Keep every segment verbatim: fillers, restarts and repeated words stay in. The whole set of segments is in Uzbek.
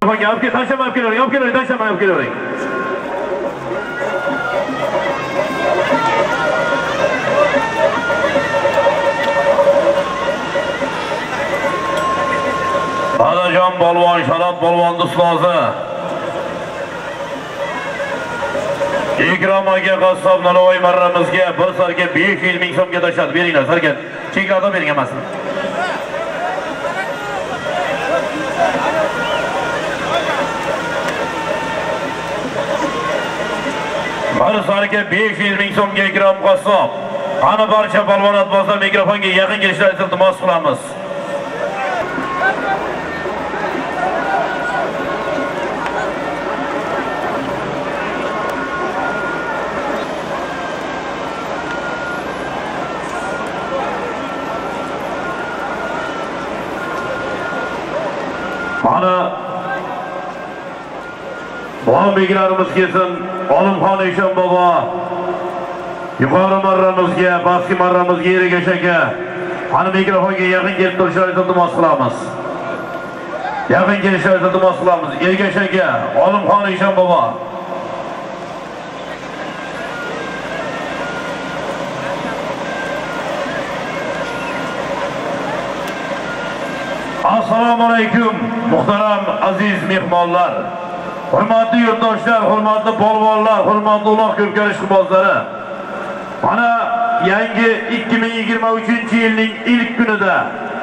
Yapki taşlama yapki oring, yapki oring, taşlama yapki oring. Adajon polvon, Sharot polvon ustozi. Ikrom aka qassob Navoiy marramizga bir sarga besh yuz ming so'mga tashladi. Beringlar, sarga. Cheklada bering emasmi? Bir sarga besh yuz ming so'mga Ikrom qassob. Qani barcha polvon otbozlar mikrofonga yaqin kelishlarini iltimos qilamiz. Mana Bombeklarimiz kelsin, Olimxon Eshon bobo. Yuqori marramizga, pastki marramizga Ergash aka. Qani mikrofonga yaqin kelib turishlarini iltimos qilamiz. Yaqin kelishlarini iltimos qilamiz. Ergash aka, Olimxon Eshon bobo. Assalomu alaykum, muhtaram aziz mehmonlar. Hurmatli yurtdoshlar, hurmatli polvonlar, hurmatli uloq ko'pkari ishqibozlari. Mana yangi ikki ming yigirma uchinchi yilning ilk kunida,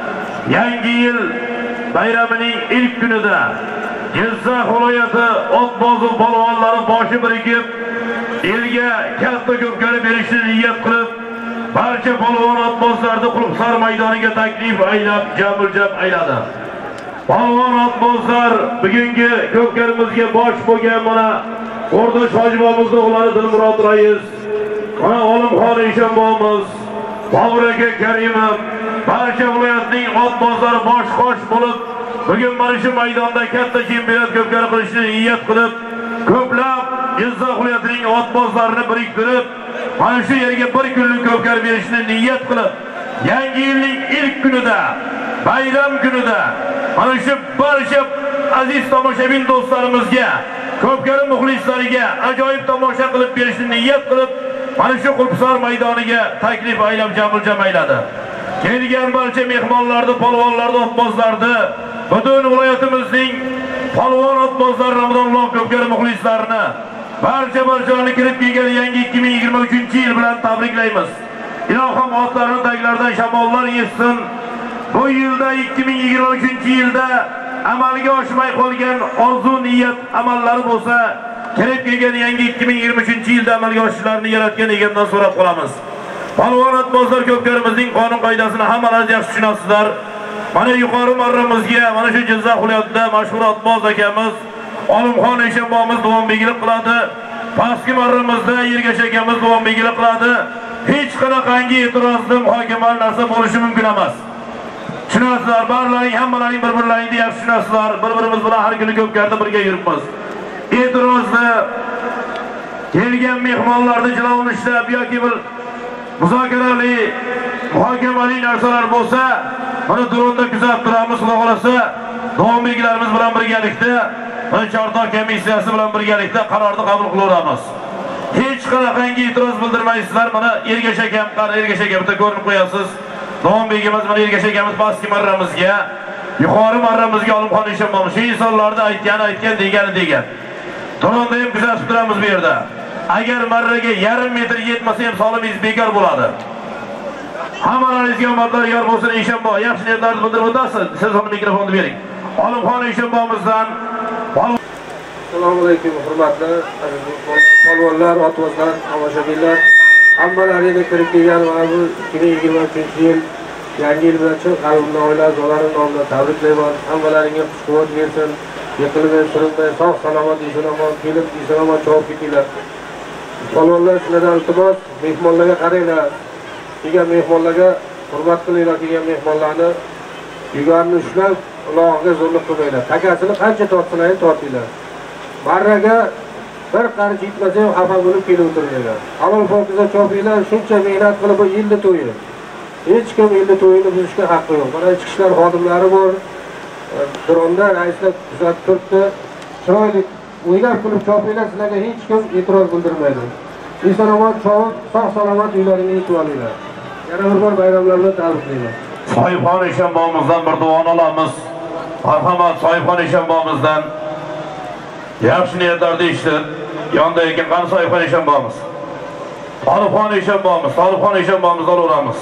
yangi yil bayramining ilk kunida Jizzax viloyati otbozi polvonlari boshi birikib, elga katta ko'pkari berishni niyat qilib, barcha polvon otbozlarni Qulupsar maydoniga taklif aylab, jamul-jam ayladi. Polvon otbozlar bugungi ko'pkarimizga bosh bo'lgan mana Qo'rdosh hojibomizning o'g'li Dilmurod rais, mana Olimxon Eshon bobomiz, Bobur aka Karimov, barcha viloyatning otbozlari bosh-qosh bo'lib, bugun mana shu maydonda katta chempionat ko'pkari qilishni niyat qilib, ko'plab Jizzax viloyatining otbozlarini biriktirib, mana shu yerga bir kunlik ko'pkari berishni niyat qilib, yangi yilning ilk kunida, bayram kunida mana shu barcha aziz tomoshabin do'stlarimizga, ko'pkari muxlislariga ajoyib tomosha qilib berishni niyat qilib, mana shu Qulupsar maydoniga taklif aylab jamul-jam ayladi. Kelgan barcha mehmonlarni, polvonlarni, otbozlarni, butun viloyatimizning polvon otbozlar Ramazonlar ko'pkari muxlislarini, barcha barchalarni kirib kelgan yangi ikki ming yigirma uchinchi yil bilan tabriklaymiz. Ilohim otlarning taglaridan shamollar yetsin. Bu yilda ikki ming yigirma uchinchi yilda amalga oshmay qolgan orzu niyat amallari bo'lsa, kirib kelgan yangi ikki ming yigirma uchinchi yilda amalga oshishlarini yaratgan egamdan so'rab qolamiz. Polvon otbozlar ko'pkarimizning qonun qoidasini hammalaringiz yaxshi tushunasizlar. Mana yuqori marramizga, mana shu Jizzax viloyatida mashhur otboz akamiz Olimxon Eshon bobomiz davomiylik qiladi. Pastki marramizda Ergash akamiz davomiylik qiladi. Hech qanaqangi e'tirozli muhokama narsa bo'lishi mumkin emas. Tushunasizlar, barlaring hammalaring bir-birlaringni yaxshi tushunasizlar. Bir-birimiz bilan har kuni ko'pkarda birga yuribmiz. E'tirozli kelgan mehmonlarni jilovlashda yoki bir muzokarali, muhokamali narsalar bo'lsa, mana dronda kuzatib turamiz, xudo xolasa, davomiylarimiz bilan birgalikda, mana Chortoq komissiyasi bilan birgalikda qarorni qabul qilaveramiz. Hech qanaqangi e'tiroz bildirmaysizlar. Mana Ergash akam, qara Ergash aka bitta ko'rinib qo'yasiz. Davomiyimiz mana Ergash akamiz pastki marramizga, yuqori marramizga Olimxon Eshon bobo shu insonlarni aytgan, aytgan, degani degan. Dronda ham kuzatib turamiz bu yerda. Agar marraga yarim metr yetmasa ham solimingiz bekor bo'ladi. Hammalaringizga omadlar yor bo'lsin inshaalloh. Yaxshi niyatlarni bildirib o'tasiz. Siz ham mikrofonni bering. Olimxon Eshon bobomizdan. Assalomu alaykum, hurmatli polvonlar, otbozlar, tomoshabinlar. Hammalaringizga kirib kelgan mana bu ikki ming yigirma uchinchi yil yangi yil bilan chin qalbimdan oila a'zolarim nomidan tabriklayman. Hammalaringizga xush-quvvat bersin. Yiqilmay, surilmay, sog' salomat, eson-omon kelib, eson-omon javob ketinglar. Polvonlar sizlardan iltimos, mehmonlarga qaranglar. Kelgan mehmonlarga hurmat qilinglar, kelgan mehmonlarni yugarni ushlab, ulog'iga zo'rlik qilmanglar. Takasini qancha tortsinlar, tortinglar. Marraga bir qarich yetmasa ham xafa bo'lib kelib o'tiringlar. Halol pokiza chopinglar, shuncha mehnat qilib bu yilni to'yi. Hech kim yilni to'yini buzishga haqqi yo'q. Mana ichki ishlar xodimlari bor, dronda raislar kuzatib turibdi. Chiroyli o'ylab kulib chopinglar, sizlarga hech kim e'tiroz bildirmaydi. Eson-omon chopib, sog'-salomat uylaringga yetib olinglar. Yana bir bor bayramlar bilan tabriklayman. Soyibxon Eshonbog'imizdan bir duoni olamiz. Marhamat, Soyibxon Eshonbog'imizdan yaxshi niyatlarni eshitib, yonda ekan qani Soyibxon Eshonbog'imiz. Tolibxon Eshonbog'imiz, Tolibxon Eshonbog'imizdan olamiz.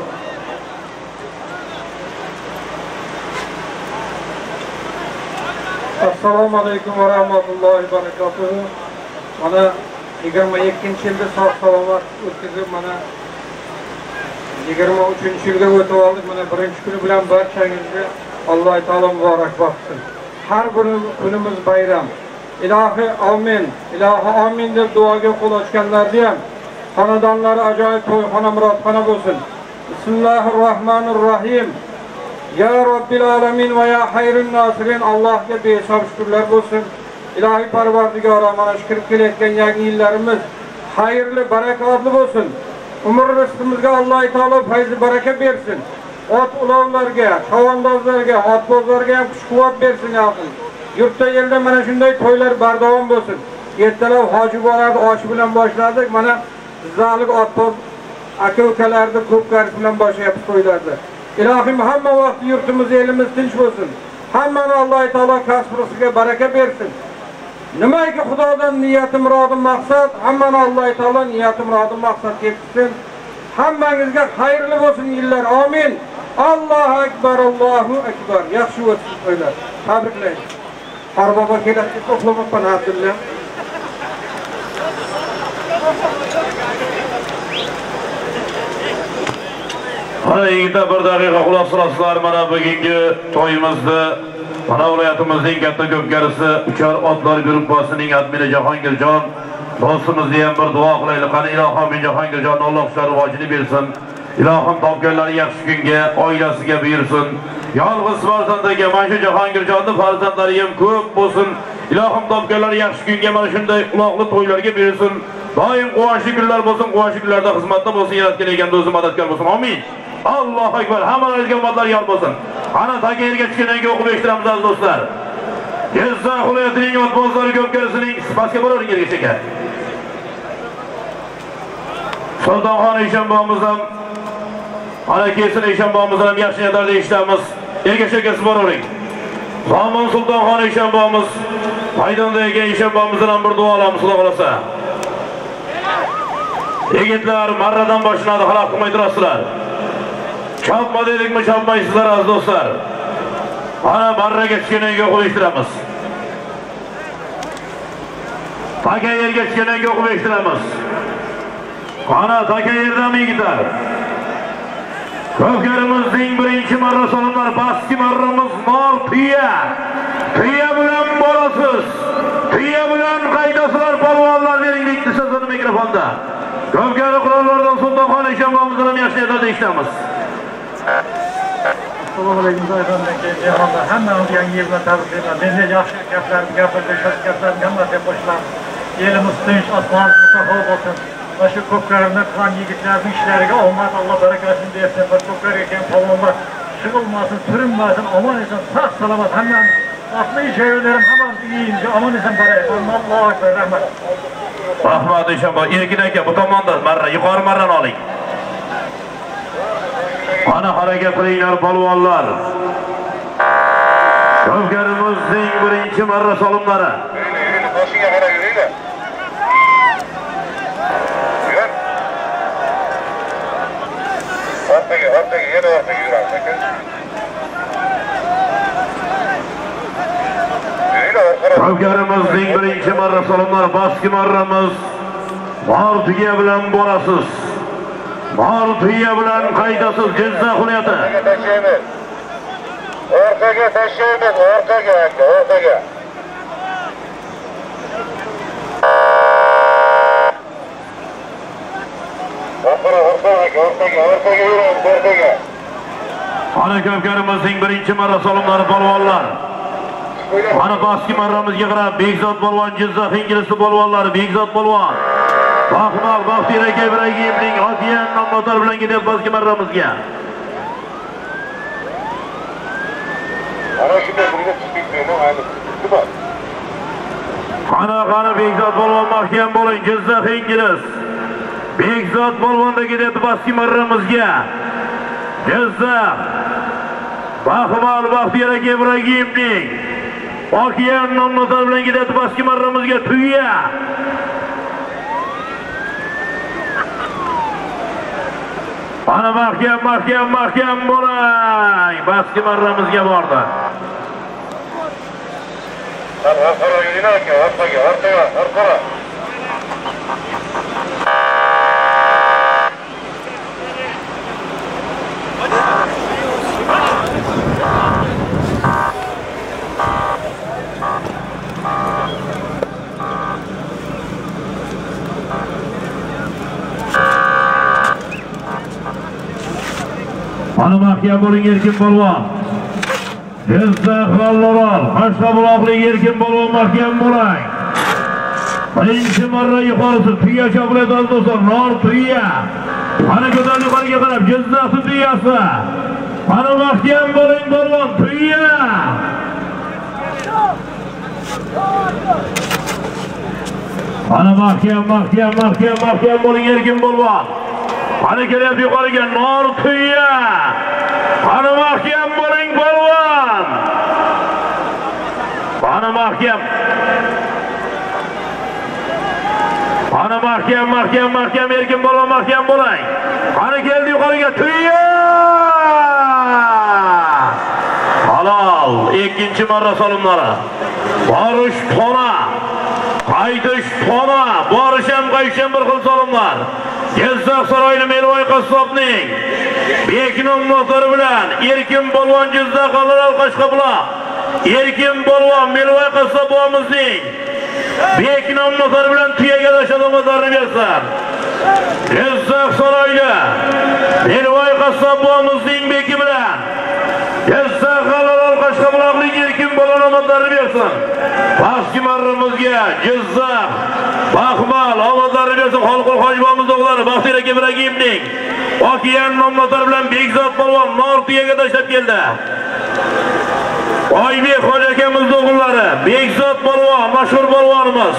Assalomu alaykum va rahmatullohi va barakatuh. Mana yigirma ikkinchi yilda sog' salomat o'tkazib, mana yigirma uchinchi yilga o'tib oldik. Mana birinchi kuni bilan barchangizga Alloh taolo muborakbod qilsin. Har bir kunimiz bayram. Ilohi amin, ilohi amin deb duoga qo'l ochganlarni ham xonadonlari ajoyib to'yxona murodxona bo'lsin. Bismillahirrohmanirrohim. Ya Rabbil alamin va ya hayrun nasirin. Allohga behisob shukrlar bo'lsin. Ilohiy Parvardigor, mana shu kirib kelayotgan yangi yillarimiz xayrli, barakotli bo'lsin. Umr rizqimizga Alloh taolo fayzi baraka bersin. Ot ulovlarga, chavandozlarga, otbozlarga ham kuch-quvvat bersin yaqin. Yurtda yerda mana shunday to'ylar bardavom bo'lsin. Ertalab hoji boradi, osh bilan boshladik. Mana bizalik otboz aka-ukalarni ko'p karish bilan boshlayapmiz to'ylarni. Ilohim hamma vaqt yurtimiz, elimiz tinch bo'lsin. Hammani Alloh taolo kasb rizqiga baraka bersin. Nimaiki Xudodan niyati, murodim, maqsad, hammani Alloh taolo niyati, murodim, maqsad yetsin. Hammangizga xayrli bo'lsin yillar. Amin. Allohu akbar, Allohu akbar. Yaxshi o'tsin to'ylar. Tabriklayman. Qarbobo keladi, to'plamabman Abdulla. Mana yigitlar bir daqiqa quloq solasizlar, mana bugungi to'yimizni mana viloyatimizning katta ko'pkarisi uchar otlar gruppasining admini Jahongirjon do'stimizni ham bir duo qilaylik. Qani ilohim Jahongirjonni Alloh shular rivojini bersin. Ilohim topganlari yaxshi kunga, oilasiga buyursin. Yolg'iz farzandiga mana shu Jahongirjonni farzandlari ham ko'p bo'lsin. Ilohim topganlari yaxshi kunga, mana shunday uloqli to'ylarga buyursin. Doim quvonchli kunlar bo'lsin, quvonchli kunlarda xizmatda bo'lsin, yaratgan ekan o'zi madadkor bo'lsin. Amin. Allohu akbar. Hammalaringizga ummatlar yor bo'lsin. Ana taga yerga tushgandan keyin o'qib eshitamiz aziz do'stlar. Jizzax viloyatining otbozlari ko'pkarisining pastga boraring yerga shaka. Sultonxon Eshonbog'imizdan ana kesin Eshonbog'imizdan ham yaxshi niyatlarni eshitamiz. Yerga shakasi boraring. Zamon Sultonxon Eshonbog'imiz maydondagi Eshonbog'imizdan ham bir duo olamiz, Xudo xolasa. Yigitlar marradan boshlanadi, xalaq qilmay turasizlar. Chopma dedikmi, chopmaysizlar aziz do'stlar. Ana marraga tushgandan keyin o'qib eshitamiz. Taka yerga tushgandan keyin o'qib eshitamiz. Ana taka yerdami yigitlar? Ko'pkarimizning birinchi marra solimlar, pastki marramiz mol tuya. Tuya bilan borasiz. Tuya bilan qaydasizlar polvonlar, dering bitta so'zni mikrofonda. Ko'pkari qurollardan Sultonxon Eshonbog'imizdan ham yaxshi niyatlarni eshitamiz. Assalomu alaykum do'stlar. Jahonda hammani yangi yil bilan tabriklayman. Menga yaxshi gaplarni gapirdi, yaxshi gaplarni hammasiga qo'shilaman. Elimiz tinch, osmonimiz mustaqil bo'lsin. Va shu ko'pkarimda qilgan yigitlarning ishlariga omad, Alloh barakasini bersin. Bir ko'pkar ekan polvonlar shug'ulmasin, turinmasin, omon eson, sog' salomat hammamiz. Otli joylarim hammamiz uyimizga omon eson boraylik. Allohu akbar, rahmat. Rahmat Eshonbog', Erkin aka bu tomonda marra, yuqori marrani oling. Ana harakat qilinglar polvonlar. Ko'pkarimizning birinchi marra solimlari. Boshiga qarab yuringlar. Ortaga, ortaga, yana ortaga yuramiz aka. Ko'pkarimizning birinchi marra solimlari, pastki marramiz mol tuya bilan borasiz. Mol tuya bilan qaydasiz Jizzax viloyati. Orqaga tashlaymiz, orqaga aka, orqaga. Orqaga, orqaga, orqaga, orqaga yuramiz, orqaga. Ana ko'pkarimizning birinchi marra solimlari polvonlar. Ana pastki marramizga qarab Bekzod polvon, Jizzax inglizli polvonlari, Bekzod polvon. Rahmat Baxtiyor aka Ibragimning Osiyan nomlari bilan ketyapti pastki marramizga. Ana shunday birga chiqib ketmayman, ayni. Nima? Qana qani Bekzod polvon mahkam bo'ling, Jizzax Ingliz. Bekzod polvonda ketadi pastki marramizga. Jizzax Baxmal Baxtiyor aka Ibragimning Okean nomlari bilan ketadi pastki marramizga Tuya. Ana mahkam mahkam mahkam bo'ling. Pastki marramizga bordi. Arqara yurina aka, orqaga, orqaga, orqara. Ana mahkam bo'ling Erkin polvon. Jizzax G'allorol, Qashqabuloqlik Erkin polvon mahkam bo'ling. Birinchi marra yuqorisi tuya choqlaydi do'stlar, nor tuya. Ana ko'tarib yuqoriga qarab Jizzax tuyasi. Ana mahkam bo'ling polvon tuya. Ana mahkam mahkam mahkam mahkam bo'ling Erkin polvon. Ana kelyapti yuqoriga nor tuya. Ana mahkam bo'ling polvon. Ana mahkam. Ana mahkam mahkam mahkam Erkin polvon mahkam bo'ling. Ana keldi yuqoriga tuya. Halol ikkinchi marra solimlari. Borish tona. Qaytish tona. Borish ham qaytish ham bir xil solimlar. Jizzax saroyini Melvoy qassobning Beknom motori bilan Erkin polvon Jizzax G'allorol Qashqabuloq. Erkin polvon Melvoy qassobimizning Beknom motori bilan tuyaga tashlamoqlarni bersin. Jizzax saroyini Melvoy qassobimizning beki bilan Jizzax G'allorol Qashqabuloqlik Erkin polvon omadlarni bersin. Pastki marramizga Jizzax Baxmal omadlarni bersin. Xalqul hojibamiz o'g'lari Baxtiyor aka Ibragimning Okean nomlari bilan Bekzod polvon Nortiyaga tashlab keldi. Oybek hoji akamiz o'g'illari Bekzod polvon mashhur polvonimiz.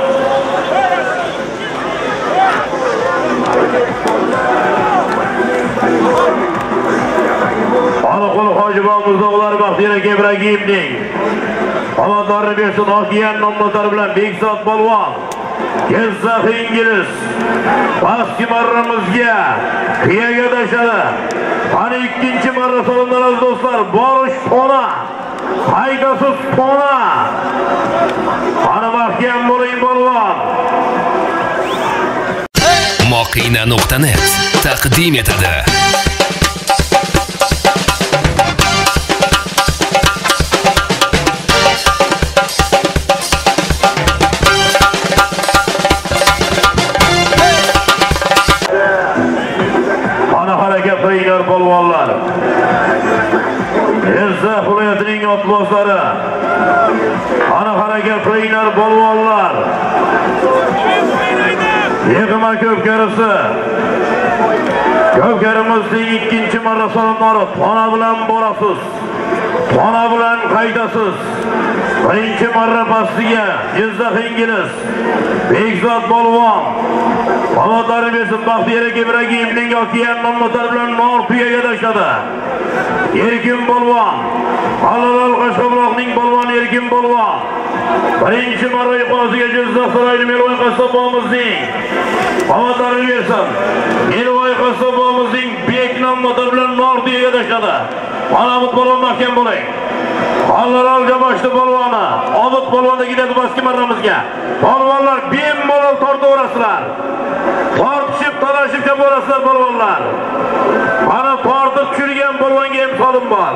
Xalqul hojibamiz o'g'lari Baxtiyor aka Ibragimning omadlarni bersin. Okean nomlari bilan Bekzod polvon Jizzax Ingliz pastki marramizga tuyaga tashladi. Ana ikkinchi marra solinadi do'stlar. Borish tona, haydasiz tona. Ana mahkam bo'ling polvon. Moqina nuqta net taqdim etadi. Qilingan polvonlar. Jizzax viloyatining otbozlari. Ana harakat qilinglar polvonlar. Yig'ma ko'pkarisi. Ko'pkarimizning ikkinchi marra solimlari tona bilan borasiz. Tona bilan qaydasiz. Birinchi marra pastiga Jizzax Ingliz Bekzod polvon omadlarni bersin. Baxtiyor aka Ibragimning Okean nomlari bilan Nortiyaga tashladi. Erkin polvon G'allorol Qashqabuloqning polvoni Erkin polvon birinchi marra yuqorisiga Jizzax saroyini Melvoy qassobimizning omadlarni bersin. Melvoy qassobimizning Beknom motori bilan Nortiyaga tashladi. Mahmud polvon mahkam bo'ling. G'allorol Jaboshli polvoni Obid polvonda ketadi pastki marramizga. Polvonlar bemalol tortaverasizlar. Tortishib, talashib chaborasizlar polvonlar. Mana tortib tushirgan polvonga ham solim bor.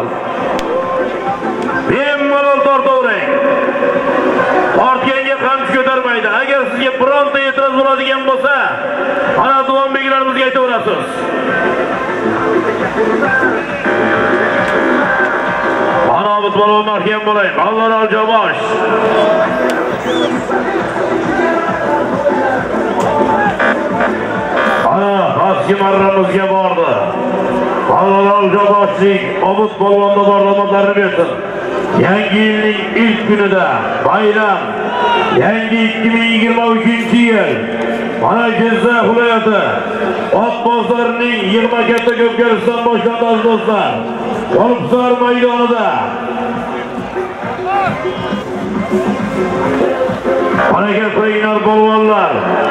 Bemalol tortavering. Tortganga qamchi ko'tarmaydi. Agar sizga bironta e'tiroz bo'ladigan bo'lsa, ana duonbeklarimizga aytaverasiz. Ana Obid polvon mahkam bo'ling. G'allorol Jabosh. Ana pastki marramizga bordi. G'allorol Jaboshning Obid polvonda borlamoqlarni bersin. Yangi yilning ilk kunida bayram, yangi ikki ming yigirma uchinchi yil. Mana Jizzax viloyati ot bozorining yigirma katta ko'pkarisidan boshlandi aziz do'stlar. Olibsar maydonida harakat qilinglar polvonlar.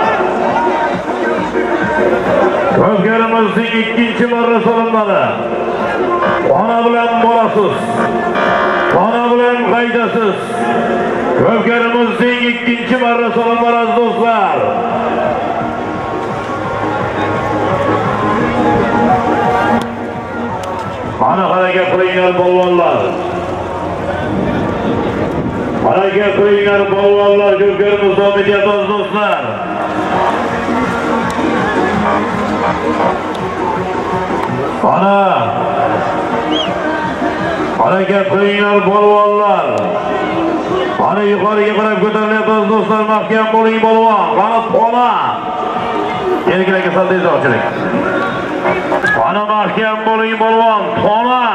Ko'pkarimizning ikkinchi marra salomlari. Ona bilan bolasiz, ona bilan qaydasiz. Ko'pkarimizning ikkinchi marra salomlari aziz do'stlar. Ana harakat qilinglar polvonlar. Harakat qilinglar polvonlar, ko'pkarimiz davom etyapti aziz do'stlar. Ana harakat qilinglar polvonlar. Ana yuqoriga qarab ko'tarilyapti aziz do'stlar, mahkam bo'ling polvon. Qani pona. Yelkalarga saldingiz ochlik. Ana mahkam bo'ling polvon, pona.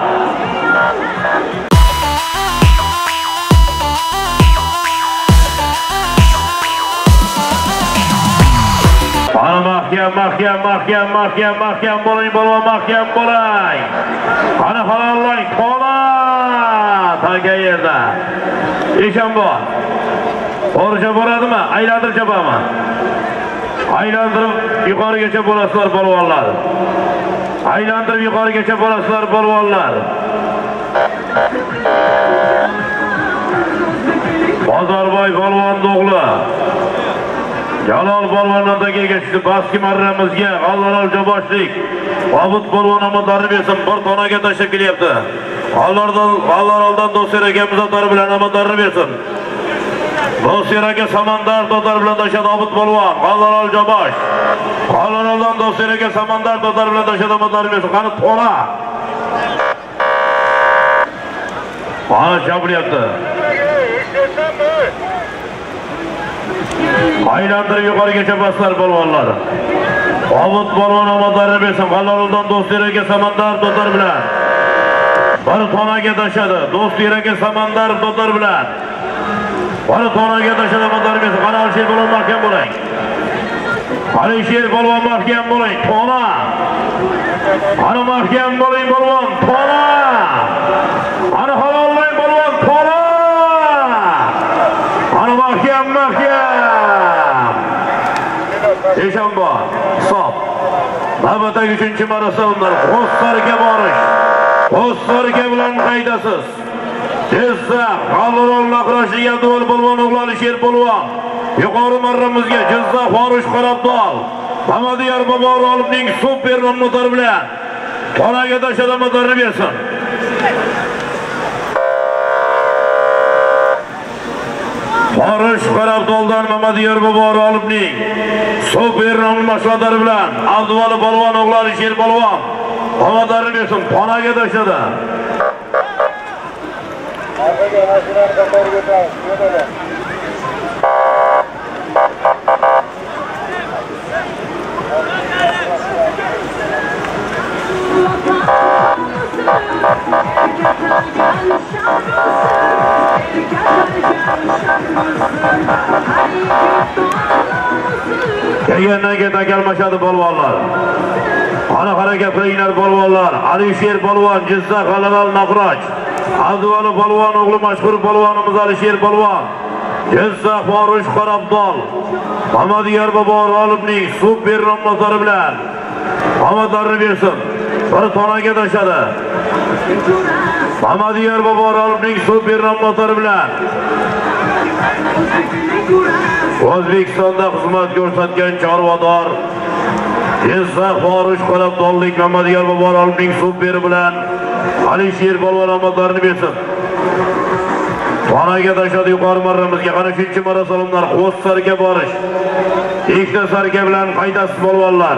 Ana mahkam, mahkam, mahkam, mahkam, mahkam bo'ling polvon, mahkam bo'ling. Ana halollang, pona. Tanga yerda. Eshonbo. O'rja bo'ladimi? Aylantirib chapami? Aylantirib yuqorigacha bo'lasizlar polvonlar. Aylantirib yuqorigacha bo'lasizlar polvonlar. Bozorboy polvon o'g'li Jalol polvondan kelgachdi baski marramizga Alloh joboshlik. Obid polvon omadlarini bersin, bir tonaga tashlab kelyapti. Allohdan Allohdan do'stlar akamiz otlari bilan omadlarini bersin. Do'stlar aka Samandar do'stlar bilan tashladi Obid polvon. Alloh jobosh. Allohdan do'stlar aka Samandar do'stlar bilan tashladi omadlarini bersin. Qani to'la. Mana chapiryapti. Aylantirib yuqorigacha baslar polvonlar. Obid polvon omadlarini bersin. Allohdan do'stlar aka Samandar do'stlar bilan bir tonaga tashladi. Do'stlar aka Samandar do'stlar bilan bir tonaga tashladi omadlarini bersin. Qani Alisher polvon mahkam bo'ling. Alisher polvon mahkam bo'ling. Tona. Qani mahkam bo'ling polvon. Tona. Qani halollang polvon. Tona. Qani mahkam, mahkam. Eshonbo, hisob. Navbatdagi uchinchi marosda ular Qo'starga borish. Qo'starga bilan qaydasiz. Jizzax G'allarol naqrashiga dual polvon o'g'li Alisher polvon. Yuqori marramizga Jizzax Forish Qarabdol. Mamadiyar Boborovning super nomlari bilan tonaga tashlamalarni bersin. Forish Qarabdoldan Mamadiyar Boborovning super nomlari bilan Abduvali polvon o'g'li Alisher polvon tonalarni bersin. Tonaga tashladi. Kelgandan keyin takalmashadi polvonlar. Ana harakat qilinglar polvonlar. Alisher polvon Jizzax G'allarol Naqroj. Abduvali polvon o'g'li mashhur polvonimiz Alisher polvon. Jizzax Forish Qarabdol. Mamadiyar Boborovning super nomlari bilan omadlarini bersin. Bir tonaga tashladi. Mamadiyar Boborovning super nomlari bilan O'zbekistonda xizmat ko'rsatgan chorvador Jizzax Forish Qarabdollik Mamadiyar Boborovning super bilan Alisher polvon omadlarini bersin. Tonaga tashladi yuqori marramizga. Qani uchinchi marra salomlar Qo'starga borish. Ikkita sarka bilan qaydasiz polvonlar.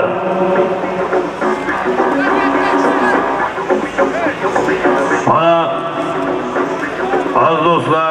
Mana aziz do'stlar,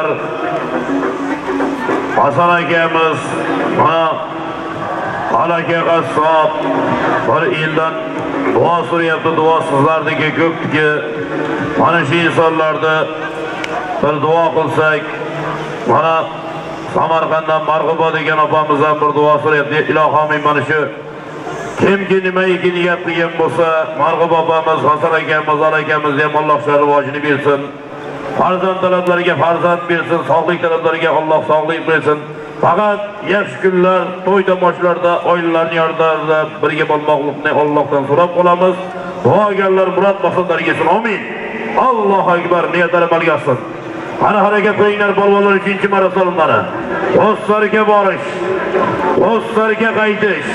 Hasan akamiz, mana Alaka qassob bir yildan duo so'rayapti. Duo sizlarniki ko'pki. Mana shu insonlarni bir duo qilsak, mana Samarqanddan Marg'uba degan opamizdan bir duo so'rayapti. Ilohim mana shu kimki nimaiki niyat qilgan bo'lsa, Marg'uba opamiz, Hasan akamiz, Zal akamiz ham Alloh sharvojini bersin. Farzand talablariga farzand bersin, sog'lik talablariga Alloh sog'lik bersin. Faqat yaxshi kunlar, to'y tomoshalarda, oilalarning yordamida birga bo'lmoqlikni Allohdan so'rab qolamiz. Duogarlar murod maqsadlariga yetsin. Amin. Allohu akbar. Niyatlar amalga oshsin. Qani harakat qilinglar polvonlar uchinchi marafonlari. O'slarga borish, o'slarga qaytish.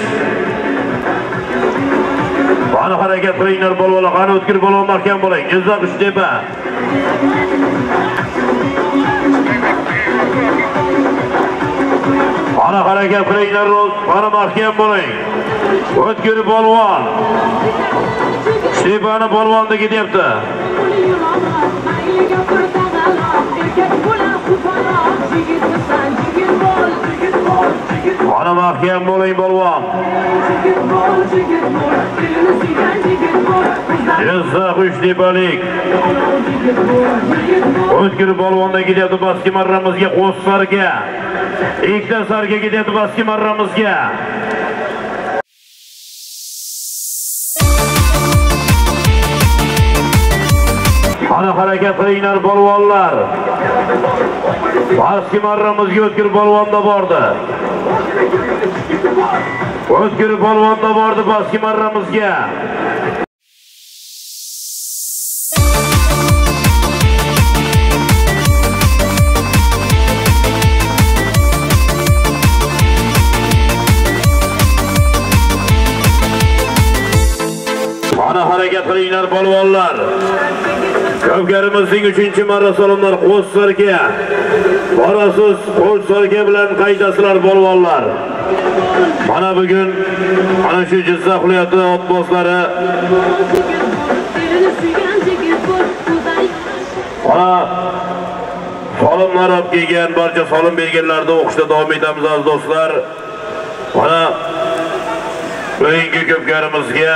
Qani harakat qilinglar polvonlar, qani o'tkir polvon mahkam bo'ling. Jizzax Uchtepa. Qani harakat qilinglar, qani mahkam bo'ling. O'tkir polvon. Uchtepani polvonda ketyapti. Qani mahkam bo'ling polvon. Jizzax Uchtepalik. O'tkir polvonda ketyapti baski marramizga, qo'ssarga. Ikkita sarga ketyapti baski marramizga. Qani harakat qilinglar polvonlar. Baski marramizga o'tkir polvonda bordi. O'tkir polvonda bordi baski marramizga. Qani harakat qilinglar polvonlar. Ko'pkarimizning uchinchi marafonlar qo'ssarga. Borasiz qo'ssarga bilan qaytasizlar polvonlar. Mana bugun ana shu Jizzax viloyati otbozlari ana solimlar olib kelgan barcha solim berganlarni o'qishda davom etamiz aziz do'stlar. Mana bugungi ko'pkarimizga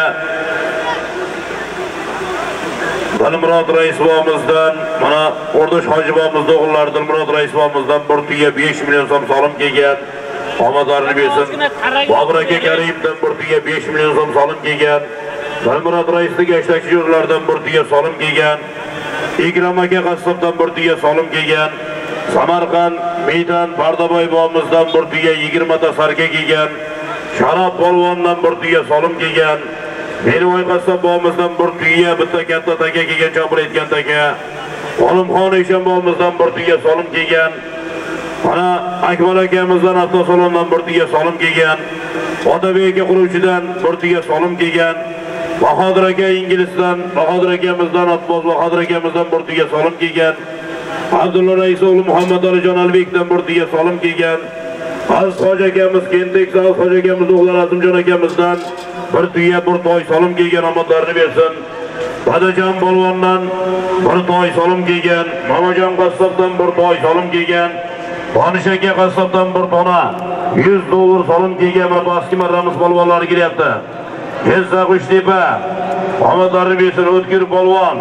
Dilmurod rais bobomizdan, mana O'rdosh hoji bobomizning o'g'illari Dilmurod rais bobomizdan bir tuya besh million so'm solim kelgan. Omadlarini bersin. Bobur aka Karimdan bir tuya besh million so'm solim kelgan. Dilmurod raisning ashtakchi yo'llardan bir tuya solim kelgan. Ikrom aka qassobdan bir tuya solim kelgan. Samarqand Meydan Pardaboy bobomizdan bir tuya yigirma ta sarga kelgan. Sharob polvondan bir tuya solim kelgan. Menivoy qassob bobomizdan bir tuya bitta katta taka kelgan, chopir etgan taka. Olimxon Eshon bobomizdan bir tuya solim kelgan. Mana Akbar akamizdan avtosalondan bir tuya solim kelgan. Otabek aka quruvchidan bir tuya solim kelgan. Bahodir aka inglizdan, Bahodir akamizdan Otboz Bahodir akamizdan bir tuya solim kelgan. Abdulla rais o'g'li Muhammad Alijon Albekdan bir tuya solim kelgan. Aziz hoji akamiz Kentek Aziz hoji akamiz o'g'li Azimjon akamizdan bir tuya bir toy solim kelgan, omadlarini bersin. Badajon polvondan bir toy solim kelgan, Mamajon qassobdan bir toy solim kelgan. Donish aka qassobdan bir tona yuz dollar solim kelgan va baski marramiz polvonlari kelyapti. Jizzax Uchtepa omadlarini bersin. O'tkir polvon.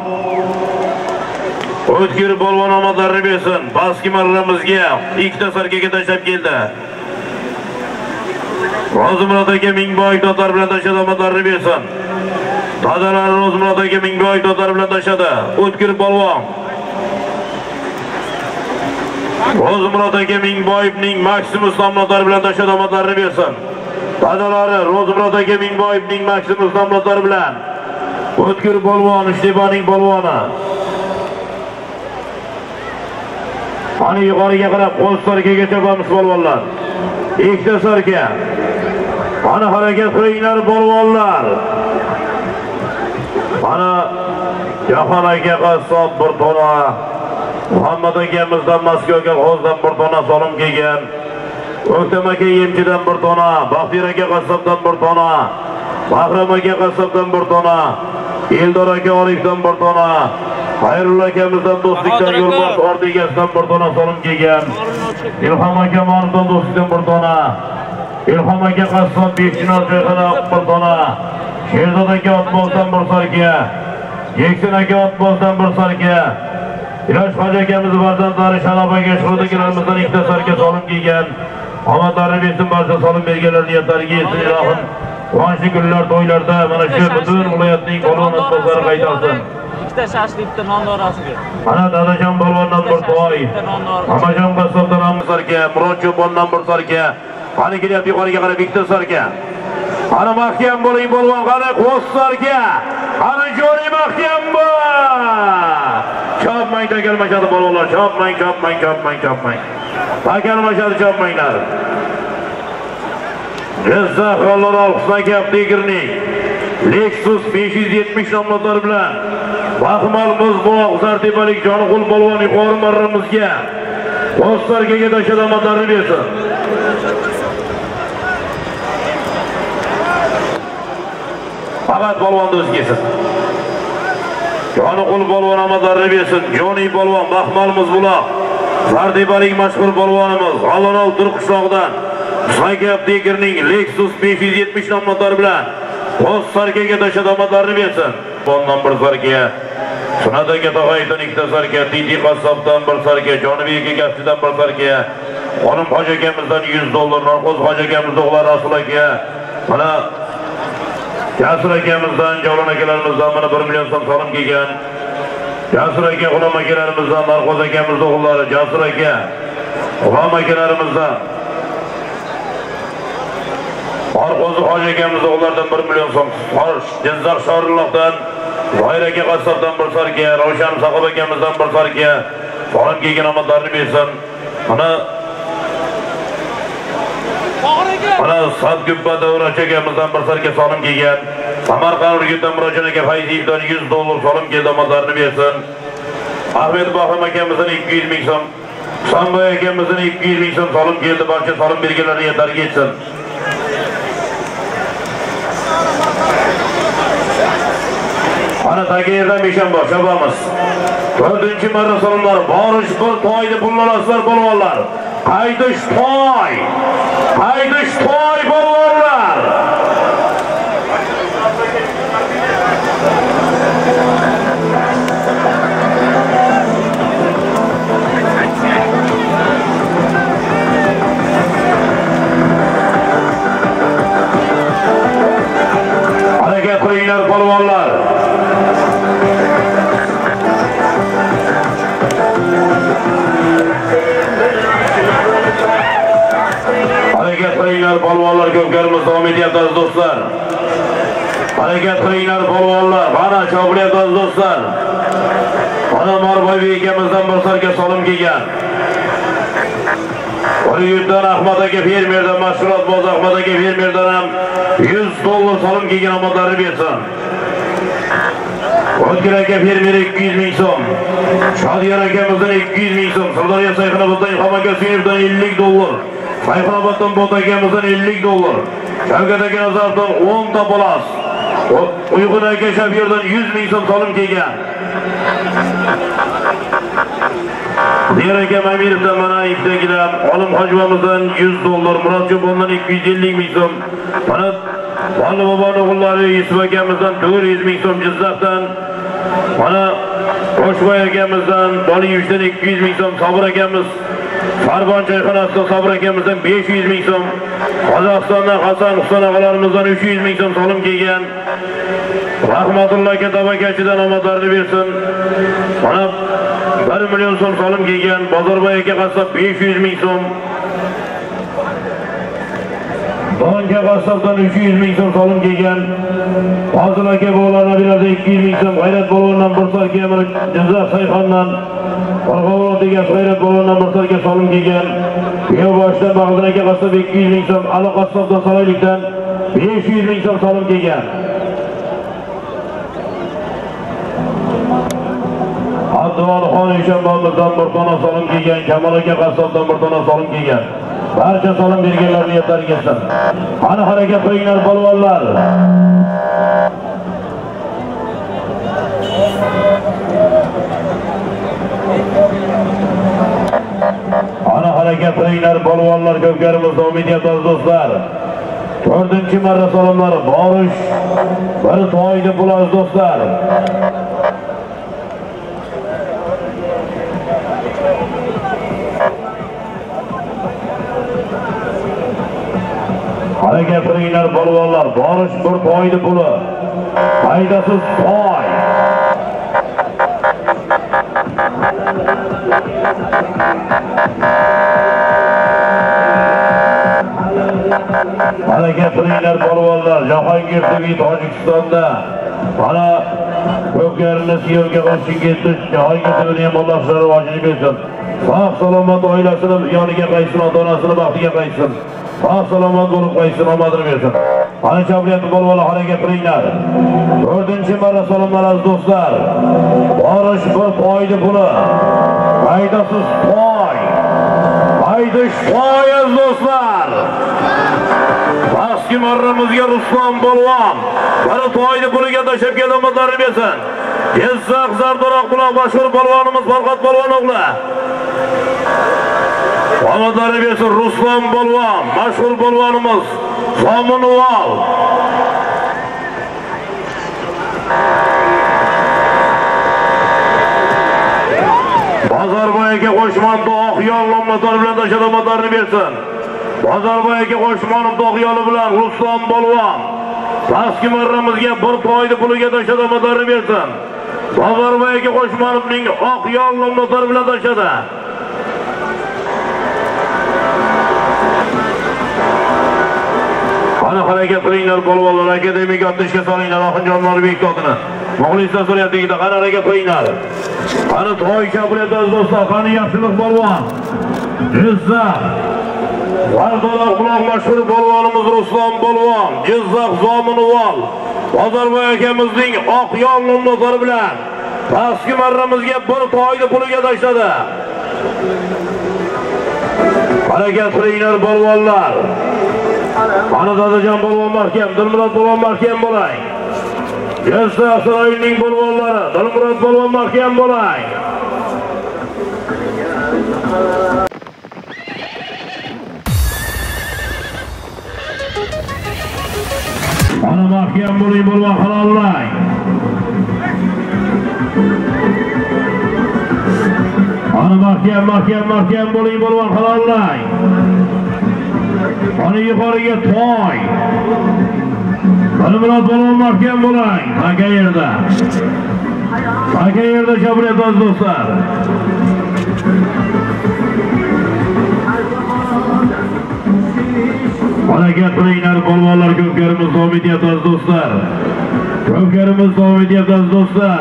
O'tkir polvon omadlarini bersin. Baski marramizga ikkita sarkaga tashlab keldi. Rozimurod aka Mingboy dotar bilan tashladi, omadlarini bersin. Dadalar Rozimurod aka Mingboy dotar bilan tashladi. O'tkir polvon. Rozimurod aka Mingboyevning Maximus nomlari bilan tashladi, omadlarini bersin. Dadalari Rozimurod aka Mingboyevning Maximus nomlari bilan O'tkir polvon, Uchtepaning polvoni. Qani yuqoriga qarab qo'l sarkaga chopamiz polvonlar. Ikkita sarka. Qani harakat qilinglar polvonlar. Mana Jahon aka qassob bir tona, Muhammad akamizdan Moskvaga hozdan bir tona solim kelgan. O'ktam aka Yemchidan bir tona, Baxtiyor aka qassobdan bir tona, Bahrom aka qassobdan bir tona, Eldor aka Orifdan bir tona, Xayrulla akamizdan do'stlikdan yo'lbosh ordigasidan bir tona solim kelgan. Ilhom aka Monovdan do'stlikdan bir tona, Ilhom aka qassob Bekchinor joyxona bir tona, Sherzod aka Otbozdan bir sarka, Yeksin aka Otbozdan bir sarka, Ilaç Hoca akamizni farzandlari Shalabaga shuhurdagilarimizdan ikkita sarka solim kelgan. Omadlarini bersin, barcha solim berganlar niyatlariga yetsin ilohim. Quvonchli kunlar to'ylarda mana shu butun viloyatning polvon o'tbozlari qaytarsin. Ikkita shashlikda non dorasiga. Mana Dadajon polvondan bir to'y. Amajon qassobdan ham sarka, Murod cho'pondan bir sarka. Qani kelyapti yuqoriga qarab ikkita sarka. Qani mahkam bo'ling polvon, qani qo's sarka. Qani jo'ri mahkam bo'l. Chopmang takalmashadi polvonlar, chopmang, chopmang, chopmang, chopmang. Takalmashadi, chopmanglar. Jizzax G'allor Alxusdan Kapti Girning Lexus besh yuz yetmish nomlari bilan Baxmal Muzboq Zartebalik Joniqul polvon yuqori marramizga Qo'starkaga tashlamatlarni bersin. Faqat polvonni o'zi kelsin. Joniqul polvon amadlarni bersin. Joni polvon Baxmal Muzboq Zartebalik mashhur polvonimiz G'allor Turqishloqdan Saygap Tegirning Lexus besh yuz yetmish nomlari bilan Qo'starkaga tashlamatlarni bersin. Bundan bir sarka, Sunadaga tog'aydan ikkita sarka, Titi qassobdan bir sarka, Jonibek Kaptidan bir sarka, Olim Hoja akamizdan yuz dollar, Narqo'z Hoja akamizdan o'g'lar Rasul aka, mana Jasur akamizdan, Javlon akalarimizdan mana bir million so'm solim kelgan. Jasur aka, G'ulom akalarimizdan, Narqo'z akamizdan o'g'llari, Jasur aka, G'ulom akalarimizdan Narqo'z Hoja akamizdan o'g'lardan bir million so'm, Jizzax Shorilloqdan Zoir aka qassobdan bir sarka, Ravshan Saqob akamizdan bir sarka, solim kelgan omadlarni bersin. Mana Mana Sadgubba Davracha akamizdan bir sarka solim kelgan. Samarqand Urgutdan Murodjon aka Fayziyevdan yuz dollar solim keldi, omadlarni bersin. Ahmet Bahram akamizdan ikki yuz ming so'm, Sanboy akamizdan ikki yuz ming so'm solim keldi, barcha solim berganlar niyatlariga yetsin. Ana tagirdan Beshanbo shabamiz. to'rtinchi marra solimlar, borish bir to'yni pullalaslar polvonlar. Qaydish to'y. Qaydish to'y polvonlar. Harakat qilinglar polvonlar. Harakat qilinglar polvonlar, ko'pkarimiz davom etyapti aziz do'stlar. Harakat qilinglar polvonlar, mana chopilyapti aziz do'stlar. Mana Marboy akamizdan bir sarka solim kelgan. Urgutdan Ahmad aka fermerdan, Mashhurot Boz Ahmad aka fermerdan ham yuz dollar solim kelgan, omadlarni bersin. O'tkir aka fermer ikki yuz ming so'm, Shodiyar akamizdan ikki yuz ming so'm, Sirdaryo Sayxunoboddan Ilhom aka Suyevdan ellik dollar, Sayxunoboddan Bot akamizdan ellik dollar, Shavkat aka Nazardan o'n ta bolas, Uyg'un aka Shafirdan yuz ming so'm solim kelgan. Diyor aka Mamirovdan mana ikkidagilar, Olim hojvamizdan yuz dollar, Murod Cho'pondan ikki yuz ellik ming so'm, mana Valli boboning o'g'illari Yusuf akamizdan to'rt yuz ming so'm, Jizzaxdan mana Qo'shboy akamizdan Boliyevdan ikki yuz ming so'm, Sabir akamiz Farbon choyxonasidan Sabir akamizdan besh yuz ming so'm, Qozog'istondan Hasan Husan og'alarimizdan uch yuz ming so'm solim kelgan. Rahmatulloh aka tabakachidan omadlarni bersin. Mana bir million so'm solim kelgan. Bozorboy aka qassob besh yuz ming so'm. Donga qassobdan uch yuz ming so'm solim kelgan. Fozil aka bo'g'lar Nabilarda ikki yuz ming so'm, G'ayrat polvondan bir sarka, mana Jizzax Sayxondan Qoraqo'rg'on degan G'ayrat polvondan bir sarka solim kelgan. Yo'boshdan Bag'dod aka qassob ikki yuz ming so'm, Ali qassobdan Saloylikdan besh yuz ming so'm solim kelgan. Abdullohxon Eshonboyimizdan bir tona solim kelgan, Kamol aka qassobdan bir tona solim kelgan. Barcha solim berganlar niyatlariga yetsin. Ana harakat qilinglar polvonlar. Ana harakat qilinglar polvonlar, ko'pkarimiz davom etyapti aziz do'stlar. to'rtinchi marra solimlar, borish bir to'yni pul aziz do'stlar. Hareket qiringlar polvonlar, borish bir to'yni puli. Foydasiz to'y. Hareket qiringlar polvonlar, Jahongir T V Tojikistonda. Mana ko'pkarini siyovga qo'shib ketdi. Jahongir T V'ning ham Alloh sizlarga rivojini bersin. Sog' salomat oilasini yoniga qaytsin, ota-onasini baxtiga qaytsin. Sog' salomat bo'lib qaytsin, omadini bersin. Ana chabriyatni polvonlar harakat qilinglar. to'rtinchi marra salomlar aziz do'stlar. Borish bir foyda puli. Foydasiz foy. Foydish foy aziz do'stlar. Pastki marramizga Ruslan polvon bir foyda puliga tashab kelmoqlarini bersin. Jizzax Zardo'roq buloq mashhur polvonimiz Farqat polvon o'g'li. Omadlari bersin Ruslan polvon, mashhur polvonimiz Zomunval. Bozorboyga qo'shmonda Oqyol nomlari bilan tashadomatlarini bersin. Bozorboyga qo'shmonim Oqyoli bilan Ruslan polvon pastki marramizga bir foyda puliga tashadomatlarini bersin. Bozorboyga qo'shmonimning Oqyol nomlari bilan tashadi. Ana harakat qilinglar polvonlar, akademik atishga solinglar Oxinjon Norbek otini. Muxlislar so'rayapti-da, qani harakat qilinglar. Qani to'y kabriyati aziz do'stlar, qani yaxshilik polvon. Jizzax Zardo'roq buloq mashhur polvonimiz Ruslan polvon, Jizzax Zomunval. Bozorboy akamizning Oqyol nomlari bilan pastki marramizga bir foyda puliga tashladi. Harakat qilinglar polvonlar. Ana Dadajon polvon mahkam, Dilmurod polvon mahkam bo'lay. Jizzax saroyining polvonlari, Dilmurod polvon mahkam bo'lay. Ana mahkam bo'ling polvon halollang. Ana mahkam, mahkam, mahkam bo'ling polvon halollang. Ana yuqoriga to'y. Dilmurod polvon mahkam bo'lang. Qanqa yerda? Qanqa yerda chabriyat aziz do'stlar? Harakat qilinglar polvonlar, ko'pkarimiz davom etyapti aziz do'stlar. Ko'pkarimiz davom etyapti aziz do'stlar.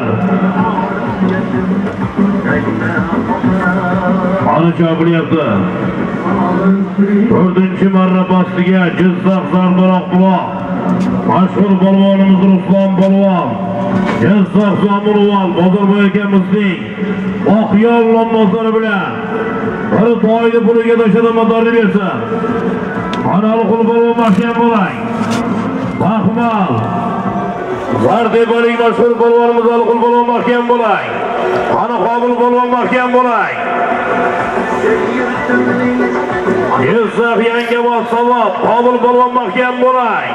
Ana chabriyatdi. to'rtinchi marra pastiga Jizzax Zardo'roq buloq mashhur polvonimiz Ruslan polvon, Jizzax Zomunval Bozorboy akamizning Oqyol nomlari bilan bir foyda puliga tashadomatlarni bersin. Ana Alqul polvon mahkam bo'lang. Baxmal Zardebalik mashhur polvonimiz Alqul polvon mahkam bo'lang. Ana Qobil polvon mahkam bo'lang. Jizzax Yangiobod Savod Qobil polvon mahkam bo'lang.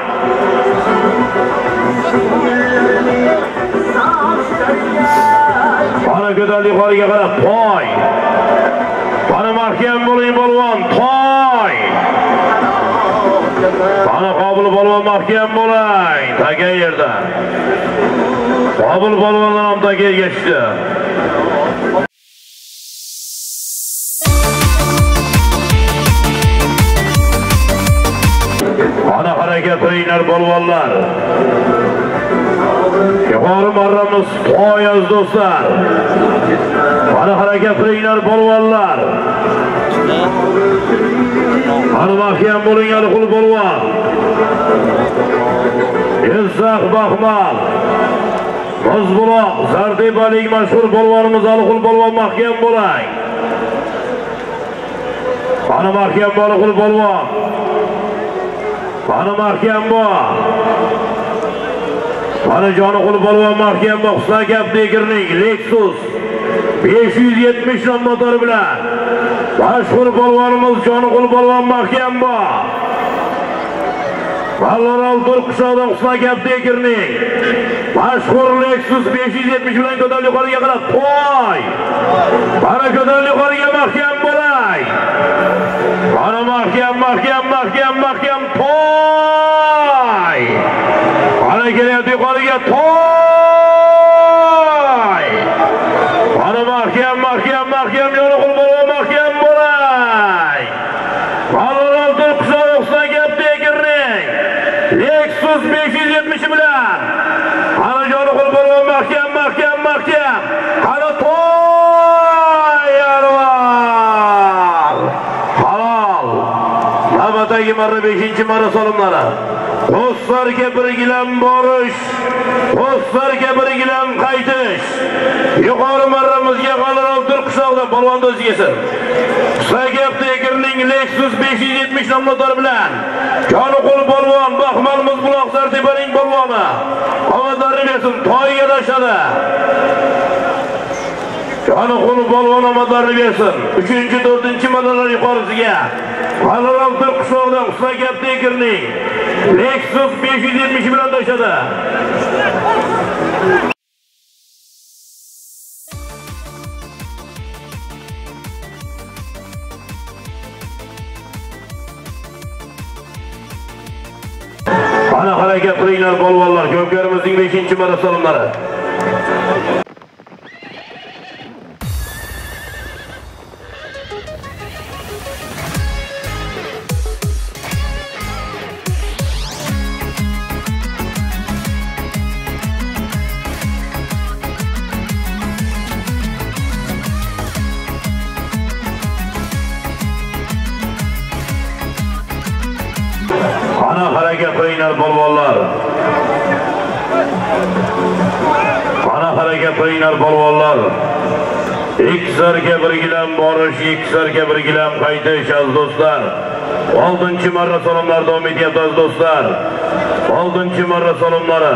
Ana go'dallik holiga qarab to'y. Ana mahkam bo'ling polvon, to'y. Ana Qobil polvon mahkam bo'lang. Taga yerda. Qobil polvonlar ham taga ergashdi. Ana harakat qilinglar polvonlar. Yuqori marramiz to'y aziz do'stlar. Ana harakat qilinglar polvonlar. Ana mahkam bo'ling Alqul polvon. Jizzax Baxmal Muzbuloq Zardebalik mashhur polvonimiz Alqul polvon mahkam bo'lang. Ana mahkam Alqul polvon. Ana mahkam bo'l. Ana Joniqul polvon mahkam bo'l. Husan Kaptekirning Lexus besh yuz yetmish nom motori bilan mashhur polvonimiz Joniqul polvon mahkam bo'l. Valloral Turqishloqdan Husan Kaptekirning mashhur Lexus besh yuz yetmish bilan ko'tarib yuqoriga qarab to'y. Mana ko'tarib yuqoriga mahkam bo'lay. Mana mahkam, mahkam, mahkam, mahkam to'y. Mana kelyapti yuqoriga to'y. Mana mahkam, mahkam, mahkam yo'qol bo'lib mahkam bo'lay. Valloral Turqishloqdan Husan Kaptekirning Lexus besh yuz yetmish bilan ana joni qo'l bo'lib mahkam mahkam mahkam hali to'y yarvar halol navbatdagi marra beshinchi marra solimlari do'stlarga birgilan borish do'stlarga birgilan qaytish yuqori marramizga Valloral Turqishloqda polvon o'zgasin Husan Kaptekirning Lexus besh yuz yetmish nomlari bilan joni qo'l polvon Baxmalmiz buloq Sartepaning polvoni omadlari bersin to'yga tashladi. Joni qo'l polvon omadlari bersin. uchinchi to'rtinchi marralar yuqorisiga Valloral Turqishloqdan Husan Kaptekirning Lexus besh yuz yetmish bilan tashladi. Ana harakat qilinglar polvonlar, ko'pkarimizning beshinchi marra solimlari. Ana harakat qilinglar polvonlar. Ana harakat qilinglar polvonlar. Ikkisarga birgilan borish, ikkisarga birgilan qaytish aziz do'stlar. oltinchi marra salomlar davom etyapti aziz do'stlar. oltinchi marra salomlari.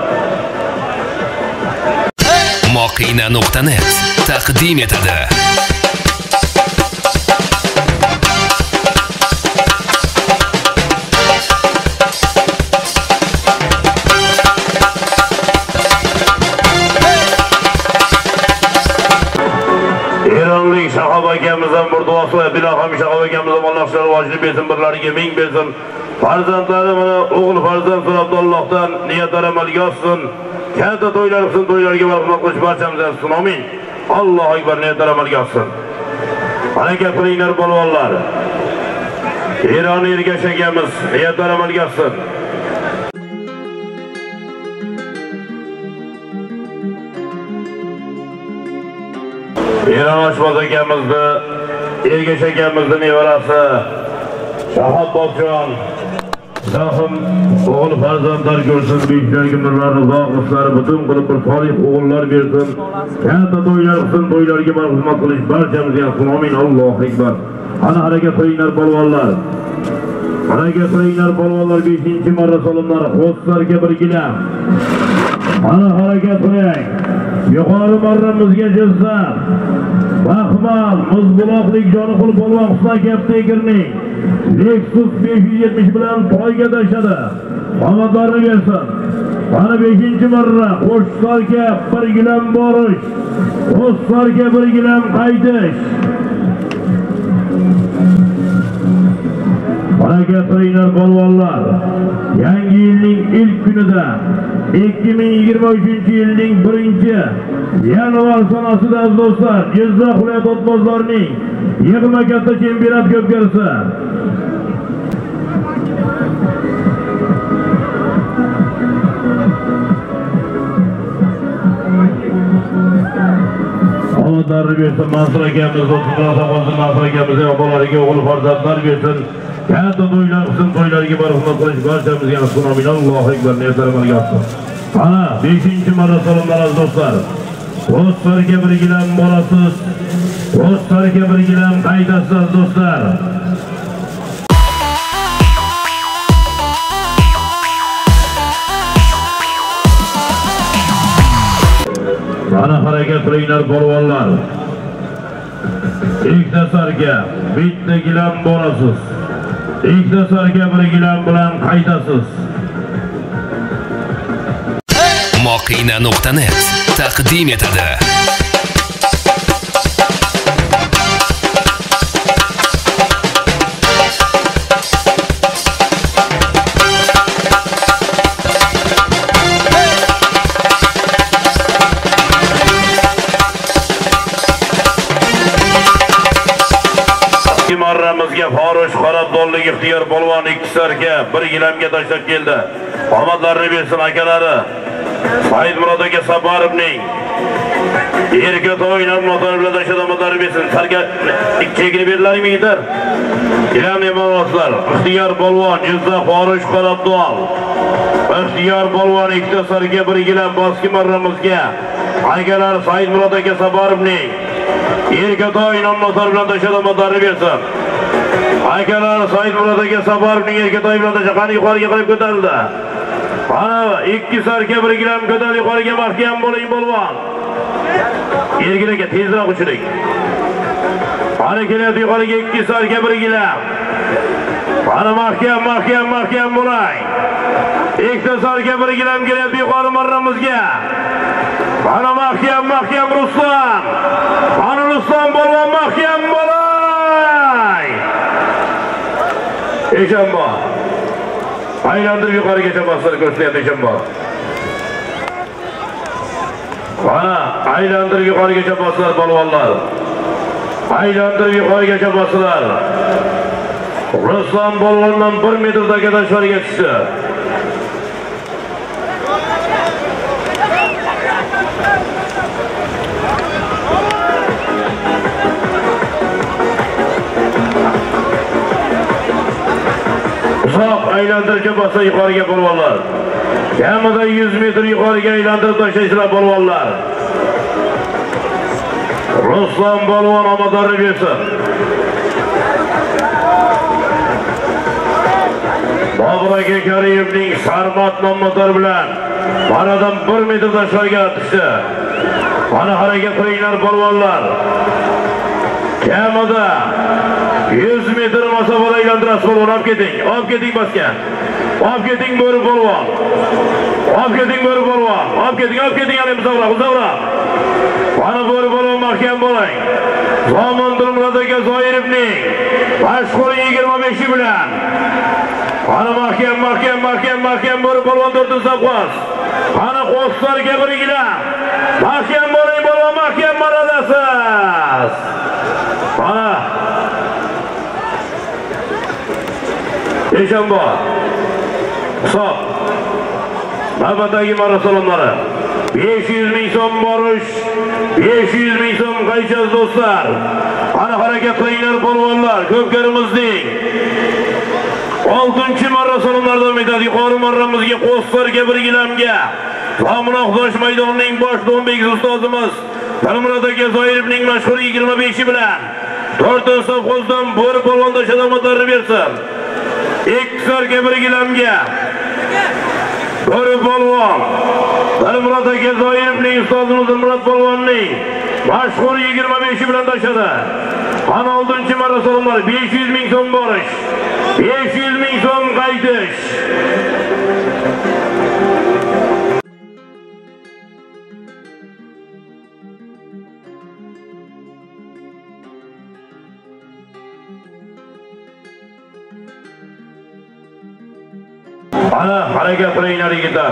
Moqina nuqta net taqdim etadi. Eronlik Shahob akamizdan bir duosi va biloham Shahob akamizdan Alloh shirvojini bersin, birlariga ming bersin. Farzandlari mana o'g'il farzand so'rabdi Allohdan niyatlari amalga oshsin. Katta to'ylar qilsin, to'ylarga barhmat qilish barchamiz olsin. Amin. Allohu akbar, niyatlari amalga oshsin. Harakat qilinglar polvonlar. Eron Ergash akamiz niyatlari amalga oshsin. Eron Oshboz akamizni, Ergash akamizni nevarasi Shahob Bobjon Zahim o'g'il farzandlar ko'rsin, buyuklarga nurlarni uzoq butun qilib bir solih o'g'illar bersin. Katta to'ylar qilsin, to'ylarga xizmat qilish barchamizga olsin. Amin. Allohu akbar. Ana harakat qilinglar polvonlar. Harakat qilinglar polvonlar, beshinchi marra solimlar xo'slarga birgilam. Ana harakat qiling. Yuqori marramizga Jizzat, Baxmal, Muzbuloqlik Joniqul polvon Husan Kaptekirning Lexus besh yuz yetmish bilan to'yga tashladi. Omadlarini bersin. Mana beshinchi marra qo'shlarga birgilam borish, qo'shlarga birgilam qaytish. Harakat qilinglar polvonlar. Yangi yilning ilk kunida ikki ming yigirma uchinchi yilning birinchi yanvar sanasida do'stlar, Jizzax viloyati otbozlarining yig'ma katta chempionat ko'pkarisi. Omadlarni bersin, Mansur akamiz, do'stlar, Mansur akamiz obolariga o'g'il farzandlar bersin. Katta to'ylar qilsin, to'ylarga barhmat qilish barchamizga olsin. Amin. Allohu akbar, niyatlari amalga oshsin. Ana beshinchi marra salomlar aziz do'stlar. Do'stlarga birgilam borasiz, do'stlarga birgilam qaydasiz do'stlar. Mana harakat qilinglar polvonlar. Ikkita sarga bitta gilam borasiz. İktisarga bir gilam bilan qaytasiz. Moqina nuqta net taqdim etadi. Marramizga Farush Qarabdonlik ixtiyor polvon iktisarga bir gilamga tashlab keldi. Omadlarini bersin akalari. Said Murod aka Sabarovning Erkatoy nomlari bilan tashlab omadlarini bersin. Sarga ikkigini berlaringmi yetar. Gilam emaslar. İxtiyor polvon Jizzax Farush Qarabdon. İxtiyor polvon iktisarga bir gilam boski marramizga. Akalar Said Murod aka Sabarovning Erkatoy nomlari bilan tashlab omadlarini bersin. Akalar Said Murod aka Sabarovning Erkatoy bilan tashlab yuqoriga qilib ko'tarildi. Ana ikki sarga bir gilam ko'tar yuqoriga mahkam bo'ling polvon. Ergilaga tezroq uchiring. Ana kelyapti yuqoriga ikki sarga bir gilam. Ana mahkam mahkam mahkam bo'ling. Ikkita sarga bir gilam kelyapti yuqori marramizga. Ana mahkam mahkam Ruslan. Ana Ruslan polvon mahkam bo'ling. Eshamba. Aylandirib yuqorigacha boslar ko'rsatayapti Eshamba. Ana aylandirib yuqorigacha boslar polvonlar. Aylandirib yuqorigacha boslar. Ruslan polvondan bir metrdagi tashqariga tushdi. Uzoq aylantirishga bossa yuqoriga polvonlar. Kamida yuz metr yuqoriga aylantirib tashlaysizlar polvonlar. Ruslan polvon omadlarini bersin. Bobur aka Karimovning Sarmat nomlari bilan manadan bir metr tashqariga tushdi. Mana harakat qilinglar polvonlar. Kamida yuz metr masofada aylantirasiz polvon, olib keting. Olib keting bosgan. Olib keting bo'ri polvon. Olib keting bo'ri polvon. Olib keting, olib keting hali uzoqroq, uzoqroq. Mana bo'ri polvon mahkam bo'ling. Zomin Durmurod aka Zoirovning mashhur yigirma besh bilan. Mana mahkam, mahkam, mahkam, mahkam bo'ri polvon to'rtinchi safqos. Mana qo'slarga bir gilam. Mahkam bo'ling polvon, mahkam maradasiz. Mana Eshamba. Hisob. Navbatdagi marra salomlari. besh yuz ming so'm borish, besh yuz ming so'm qaychasiz do'stlar. Ana harakat qilinglar polvonlar, ko'pkarimizning oltinchi marra salomlardan aytadi. Yuqori marramizga qo'slarga bir gilamga Zamonoqdosh maydonining bosh do'mbek ustozimiz Durmurod aka Zoirovning mashhur yigirma besh bilan to'rtinchi safqozdan bo'ri polvon tashlamoqlarini bersin. ikki sarga bir gilamga bo'ri polvon Durmurod aka Zoirovning ustozimiz Durmurod polvonning mashhur yigirma besh bilan tashladi. Ana oltinchi marra salomlar besh yuz ming so'm borish, besh yuz ming so'm qaytish. Ana harakat qilinglar yigitlar.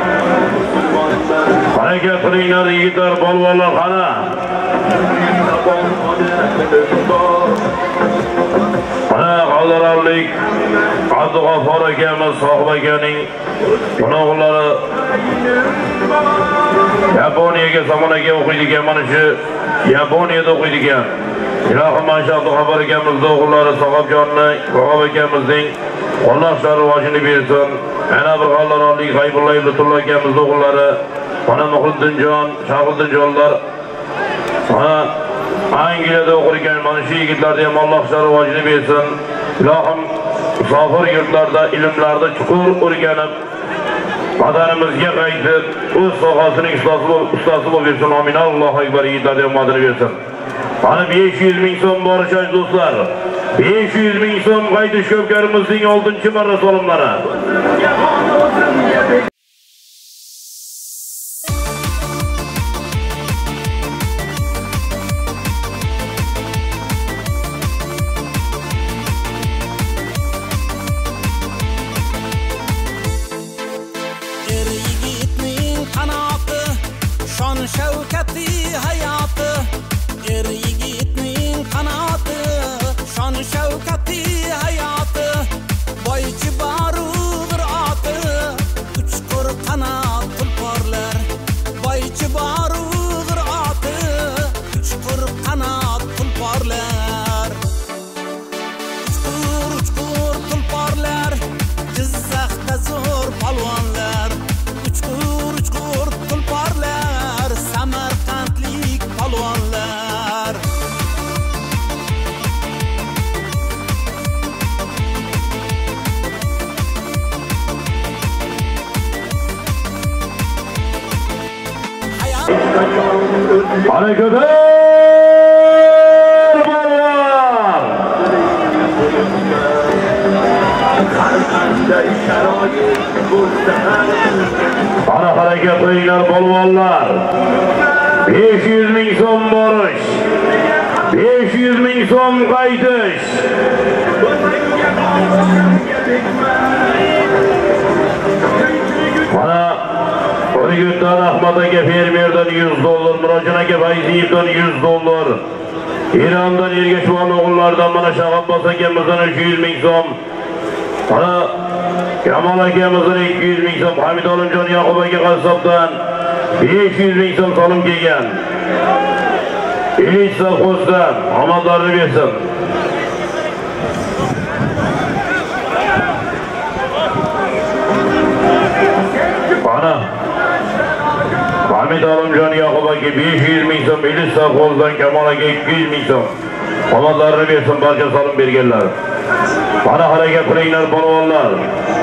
Harakat qilinglar yigitlar, polvonlar qani. Ana G'allaralik Abdug'affor akamiz Sohib akaning gunohlari Yaponiyaga zamonaga o'qiydigan, mana shu Yaponiyada o'qiydigan. Ilohim mana Abdug'affor akamiz o'g'illari Sohibjonni, Sohib akamizning Allohlar rivojini bersin. Ana bir G'allaralik G'aybulla Ibratullo akamiz o'g'illari, mana Muhiddinjon, Shahiddinjonlar, mana Angliyada o'qirgan mana shu yigitlarga ham Allohlar rivojini bersin. Ilohim musofir yurtlarda ilmlarda chuqur o'rganib, vatanimizga qaytib, o'z sohasining ustasi bo'lib bersin. Amin. Allohu akbar. Yigitlarga madad bersin. Mana besh yuz ming so'm borish do'stlar. besh yuz ming so'm qaytish ko'pkarimizning oltinchi marra solimlari. Şevketi hayatı, er yigitning qanoti, shon shavkati hayoti, boychi barug'ir oti, uchqur qanot tulporlar, boychi barug'ir oti, uchqur qanot tulporlar, uchqur uchqur tulporlar, Jizzaxda zo'r palvonlar, uchqur uchqur tulporlar, Samarqandlik palvonlar. Hareketler var. Ana hareket qilinglar polvonlar. besh yuz ming so'm borish, besh yuz ming so'm qaytish. Mana Urgutdan Ahmad aka fermerdan yuz dollar, Murodjon aka Fayziyevdan yuz dollar, Erondan Ergashvon o'g'illardan mana Shag'abbos akamizdan uch yuz ming so'm, mana Kamol akamizdan ikki yuz ming so'm, Hamid Olimjon Yoqub aka Qassobdan besh yuz ming so'm solim kelgan. Ilich sovxozdan omadlarni bersin. Mana Hamid Olimjon Yoqub aka besh yuz ming so'm, Ilich sovxozdan Kamol aka ikki yuz ming so'm omadlarni bersin barcha solim berganlar. Mana harakat qilinglar polvonlar.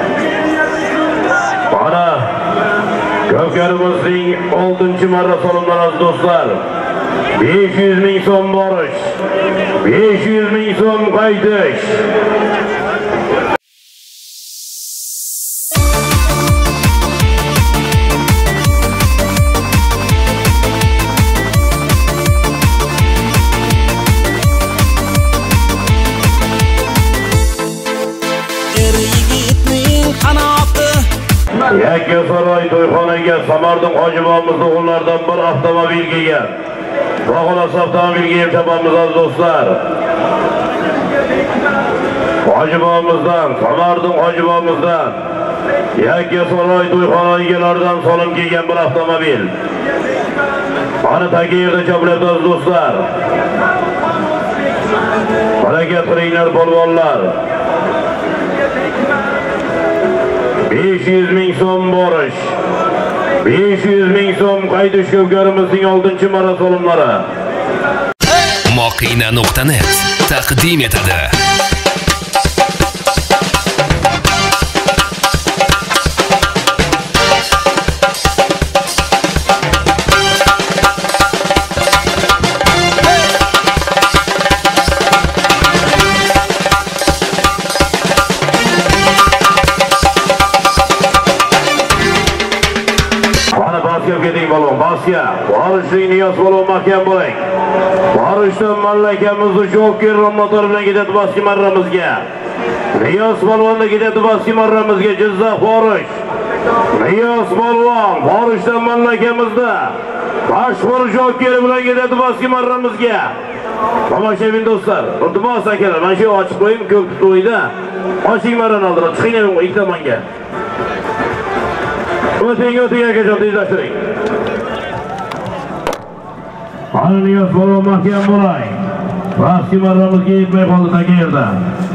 Mana Ko'karimizning oltinchi marra solimlari do'stlar. besh yuz ming so'm borish, besh yuz ming so'm qaytish. Yakkasaroy to'yxonaga Samardin Hojibomiz o'g'illaridan bir avtomobil kelgan. Xolos avtomobilga ham topamiz do'stlar. Hojibomizdan, Samardin Hojibomizdan Yakkasaroy to'yxona egalaridan solim kelgan bir avtomobil. Mana tagida choplayapmiz do'stlar. Harakat qilinglar polvonlar. besh yuz ming so'm borish, besh yuz ming so'm qaytish ko'pkarimizning oltinchi marra solimlari. Moqina nuqta net taqdim etadi. Basya, barishning niyos bo'lib mahkam bo'ling. Barishdan mamlakatimizni Joker motor bilan ketadi baski marramizga. Niyos polvonda ketadi baski marramizga Jizzax borish. Niyos polvon barishdan mamlakatimizda Mashhur Joker bilan ketadi baski marramizga. Tomoshabin do'stlar, iltimos akalar, mana shu ochib qo'ying ko'p to'yda. Oching marran oldiga chiqing ikki tomonga. O'ting o'ting akajon tezlashtiring. Alniyos bo'lib mahkam bo'lay. Baski marramizga yetmay qoldi tagi yerdan.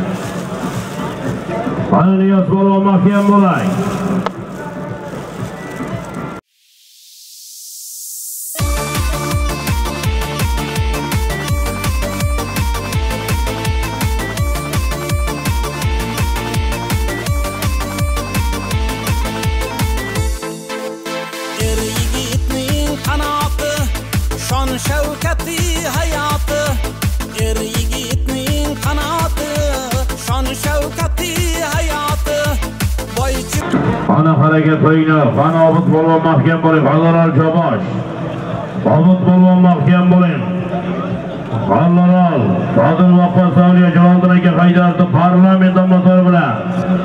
Alniyos bo'lib mahkam bo'lay. Şevketi hayatı, er yigitning qanoti, Qani harakat qilinglar. Qani Obid polvon mahkam bo'ling. Qalloral Jobosh. Obid polvon mahkam bo'ling. Qalloral Qodir Vaqqa Savliya Jaloliddin aka Haydarovni parlament nomzodi bilan.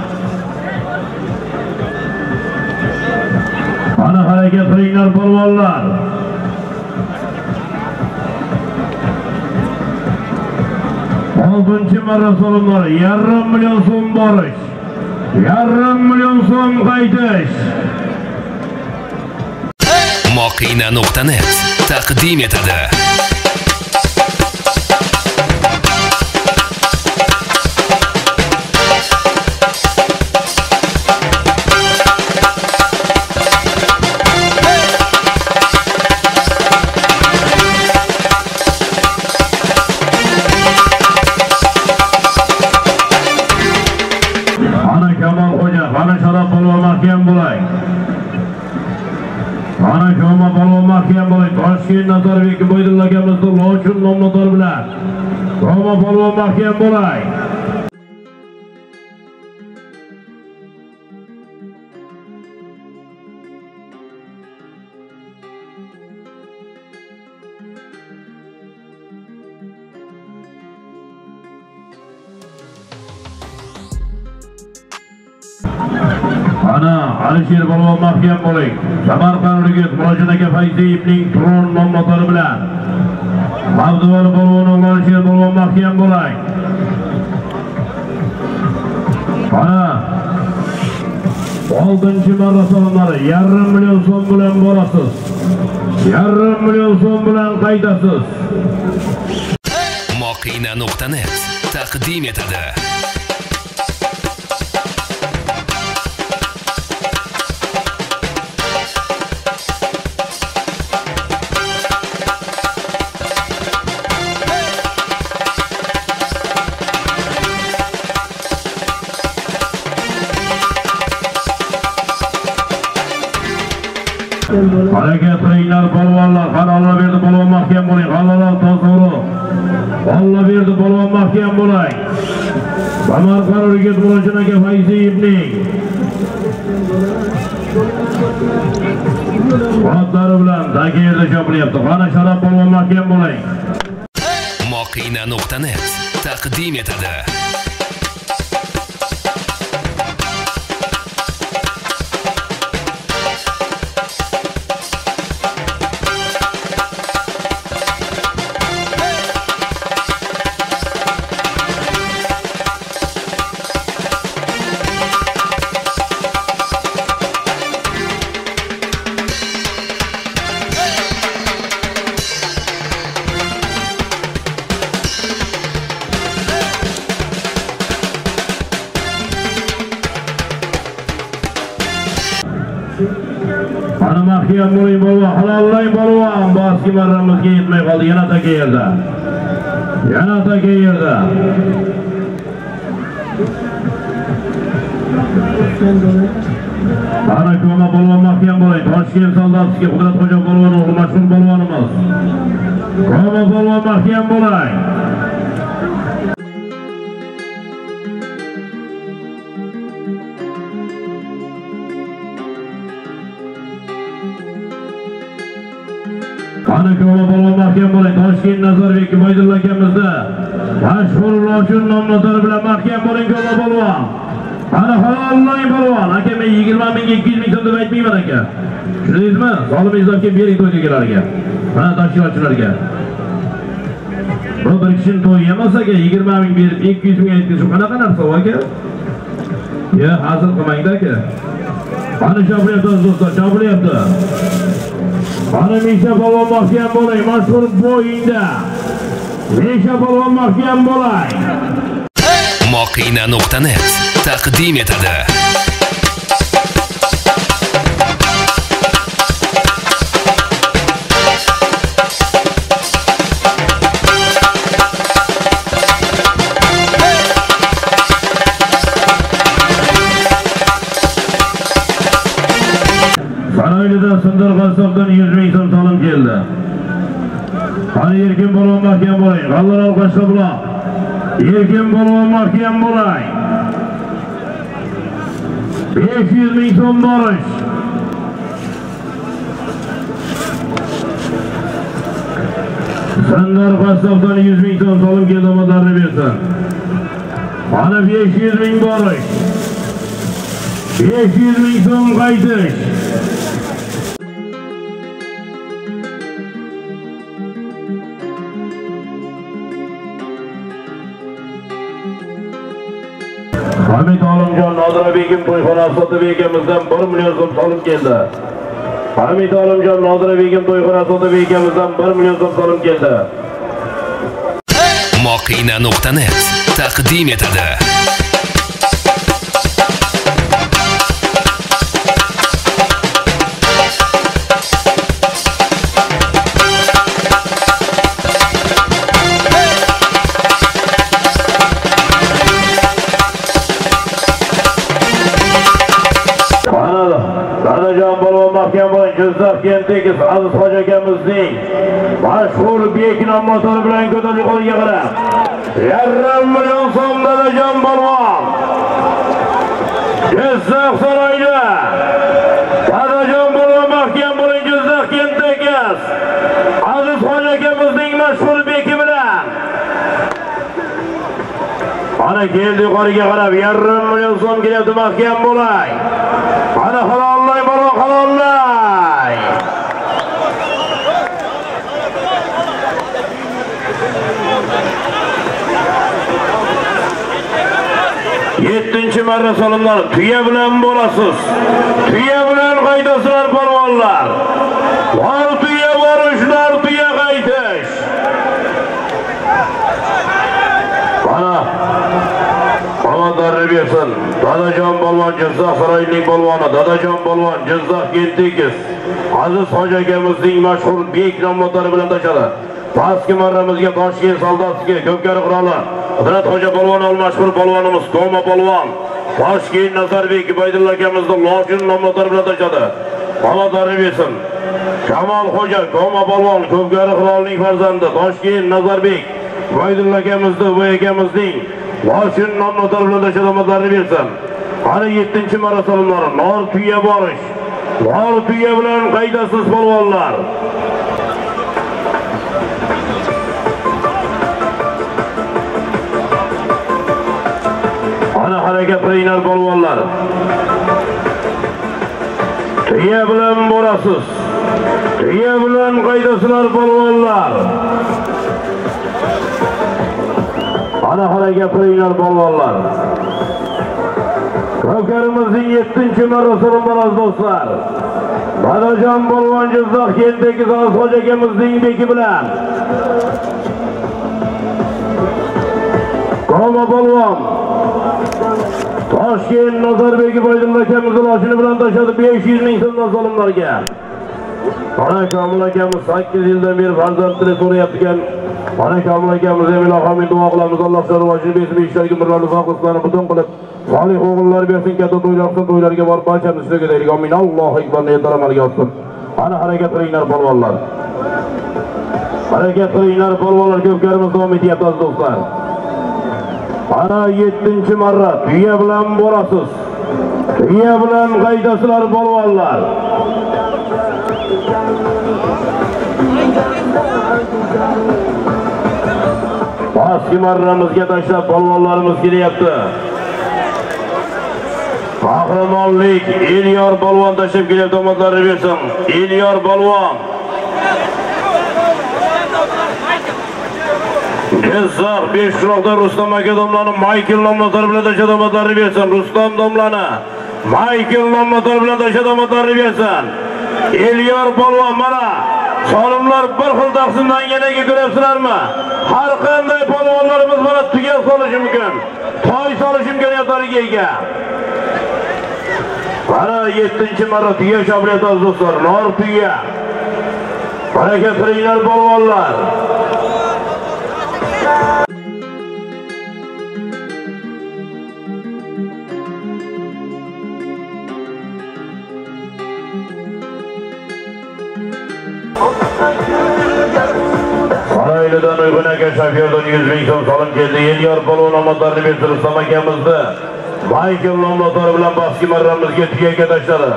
Qani harakat qilinglar polvonlar. oltinchi marra so'limlar yarim million so'm borish. Yarim million so'm qaytish. Moqina nuqta net taqdim etadi. Ana Koma polvon mahkam bo'ling. Toshkent Nazarbek Boydulla akamizning Lochun nomlari bilan. Koma polvon mahkam bo'ling. Ana Alisher polvon mahkam bo'ling. Samarqandlik Murodjon aka Fayziyevning Turon nomlari bilan. Mavduvor polvon Alisher polvon mahkam bo'ling. Ana oltinchi marra so'mlari yarim million so'm bilan borasiz. Yarim million so'm bilan qaytasiz. Moqina nuqta net taqdim etadi. Harakat qilinglar polvonlar. Qalloral berdi polvon mahkam bo'ling. Qalloral to'g'ri. Qalloral berdi polvon mahkam bo'ling. Samarqandlik Murodjon aka Fayziyevning xotlari bilan takirda chopilyapti. Qani Sharaf polvon mahkam bo'ling. Moqina nuqta net taqdim etadi. Ana mahkam bo'ling polvon, halollang polvon. Boski marramizga yetmay qoldi. Yana taka yerda. Yana taka yerda. Ana Koma polvon mahkam bo'ling. Toshkent Soldatiga Qudratxo'ja polvon o'g'li mashhur polvonimiz. Koma polvon mahkam bo'ling. Ana Koma polvon mahkam bo'ling. Toshkent Nazarbek Boydulla akamizda mashhur Lochun nomlari bilan mahkam bo'ling Koma polvon. Ana halollang polvon. Aka men yigirma ming ikki yuz ming so'm deb aytmayman aka. Tushundingizmi? Zolimingizga kelib bering to'ydagilarga. Mana tashkilotchilarga. Bu bir kishining to'yi emas aka. yigirma ming berib ikki yuz ming aytgan shu qanaqa narsa aka? Ya, hazır qilmangda aka. Ana chopilyapti do'stlar, chopilyapti. Ana Misha polvon mahkam bo'ling. Mashhur bo'yinda. Misha polvon mahkam bo'ling. Moqina nuqta net taqdim etadi. Saroylida Sindor Qassobdan yuz ming so'm solim keldi. Qani Erkin polvon mahkam bo'ling. Qalloral Qashqabuloq. Erkin polvon mahkam bo'ling. besh yuz ming so'm borish. Sandar Qassobdan yuz ming so'm solim keldi, omadlarni bersin. Mana besh yuz ming borish. besh yuz ming so'm qaytish. Hamid Olimjon Nodira Begim to'yxonasi sotib ekamizdan bir million so'm solim keldi. Hamid Olimjon Nodira Begim to'yxonasi sotib ekamizdan bir million so'm solim keldi. Moqina nuqta net taqdim etadi. Dadajon Polvon mahkam bo'ling, Jizzax kentdagi Aziz Hoji akamizning mashhur beknom motori bilan ko'tarilib qo'lga qarab yarim million so'm Dadajon Polvon Jizzax saroyida. Dadajon Polvon mahkam bo'ling, Jizzax kentdagi Aziz Hoji akamizning mashhur beki bilan ana keldi, yuqoriga qarab yarim million so'm kelyapti, mahkam bo'ling. Ana halollay bola halollay. yettinchi marra solimlar tuya bilan bo'lasiz. Tuya bilan qaydasizlar polvonlar. Var tuya borishlar, tuya qaytish. Mana omadlarni bersin. Dadajon Polvon Jizzax saroyining polvoni, Dadajon Polvon Jizzax kentdagi Aziz Hoji akamizning mashhur beknom motori bilan tashadi. Pastki marramizga Toshkent soldatiga Ko'pkari qiroli Qudrat Hoji polvon mashhur polvonimiz Koma polvon Toshkent Nazarbek Baydulla akamizning lojin nom motori bilan tashadi. Omadlarni bersin. Kamol Xo'ja Koma polvon Ko'pkari qirolining farzandi Toshkent Nazarbek Baydulla akamizning va akamizning lojin nom motori bilan tashadi. Omadlarni bersin. Ana yettinchi marra solimlari nor tuya borish. Nor tuya bilan qaydasiz polvonlar. Ana harakat qilingan polvonlar. Tuya bilan borasiz. Tuya bilan qaydasizlar polvonlar. Ana harakat qilingan polvonlar. Ko'karimizning yettinchi marra so'limlar do'stlar. Dadajon Polvon Jizzax kentdagi Aziz Hoji akamizning beki bilan Koma polvon Toshkent Nazarbek Baydulla akamizning lojini bilan tashadi besh yuz ming so'mdan solimlarga. Ana Komil akamiz sakkiz yildan beri farzandini so'rayotgan. Ana Komil akamiz ilohim duo qilamiz, Alloh rivojini bersin, ishlarga birlarni fokuslarni butun qilib solih o'g'illar bersin, katta to'ylar qilsin, to'ylarga borib barchamiz ishtirok etaylik. Amin. Allohu akbar. Niyatlar amalga oshsin. Ana harakat qilinglar polvonlar. Harakat qilinglar polvonlar, ko'pkarimiz davom etyapti do'stlar. Ana yettinchi marra tuya bilan borasiz. Tuya bilan qaydasizlar polvonlar. Pastki marramizga tashlab polvonlarimiz kelyapti. Qahramonlik Elyor polvon tashlab kelyapti, omadlarni bersin. Elyor polvon Jizzax Beshroqda Rustam aka domlani Michael nomlari bilan tashlab omadlarni bersin. Rustam domlani Michael nomlari bilan tashlab omadlarni bersin. Elyor polvon mana solimlar bir xil taqsimlanganaga ko'rasizlarmi? Har qanday polvonlarimiz mana tuya solishi mumkin, toy solishi imkoniyatlariga ega. Mana yettinchi marra tuya shobiryapti do'stlar, nor tuya. Harakat qilinglar polvonlar. Saroylidan Uyg'un aka shofyordan yuz ming so'm solim keldi. Elyor polvon omadlarni bersin. Rustam akamizni Michael nomlari bilan bahsga marramizga tuyaga tashladi.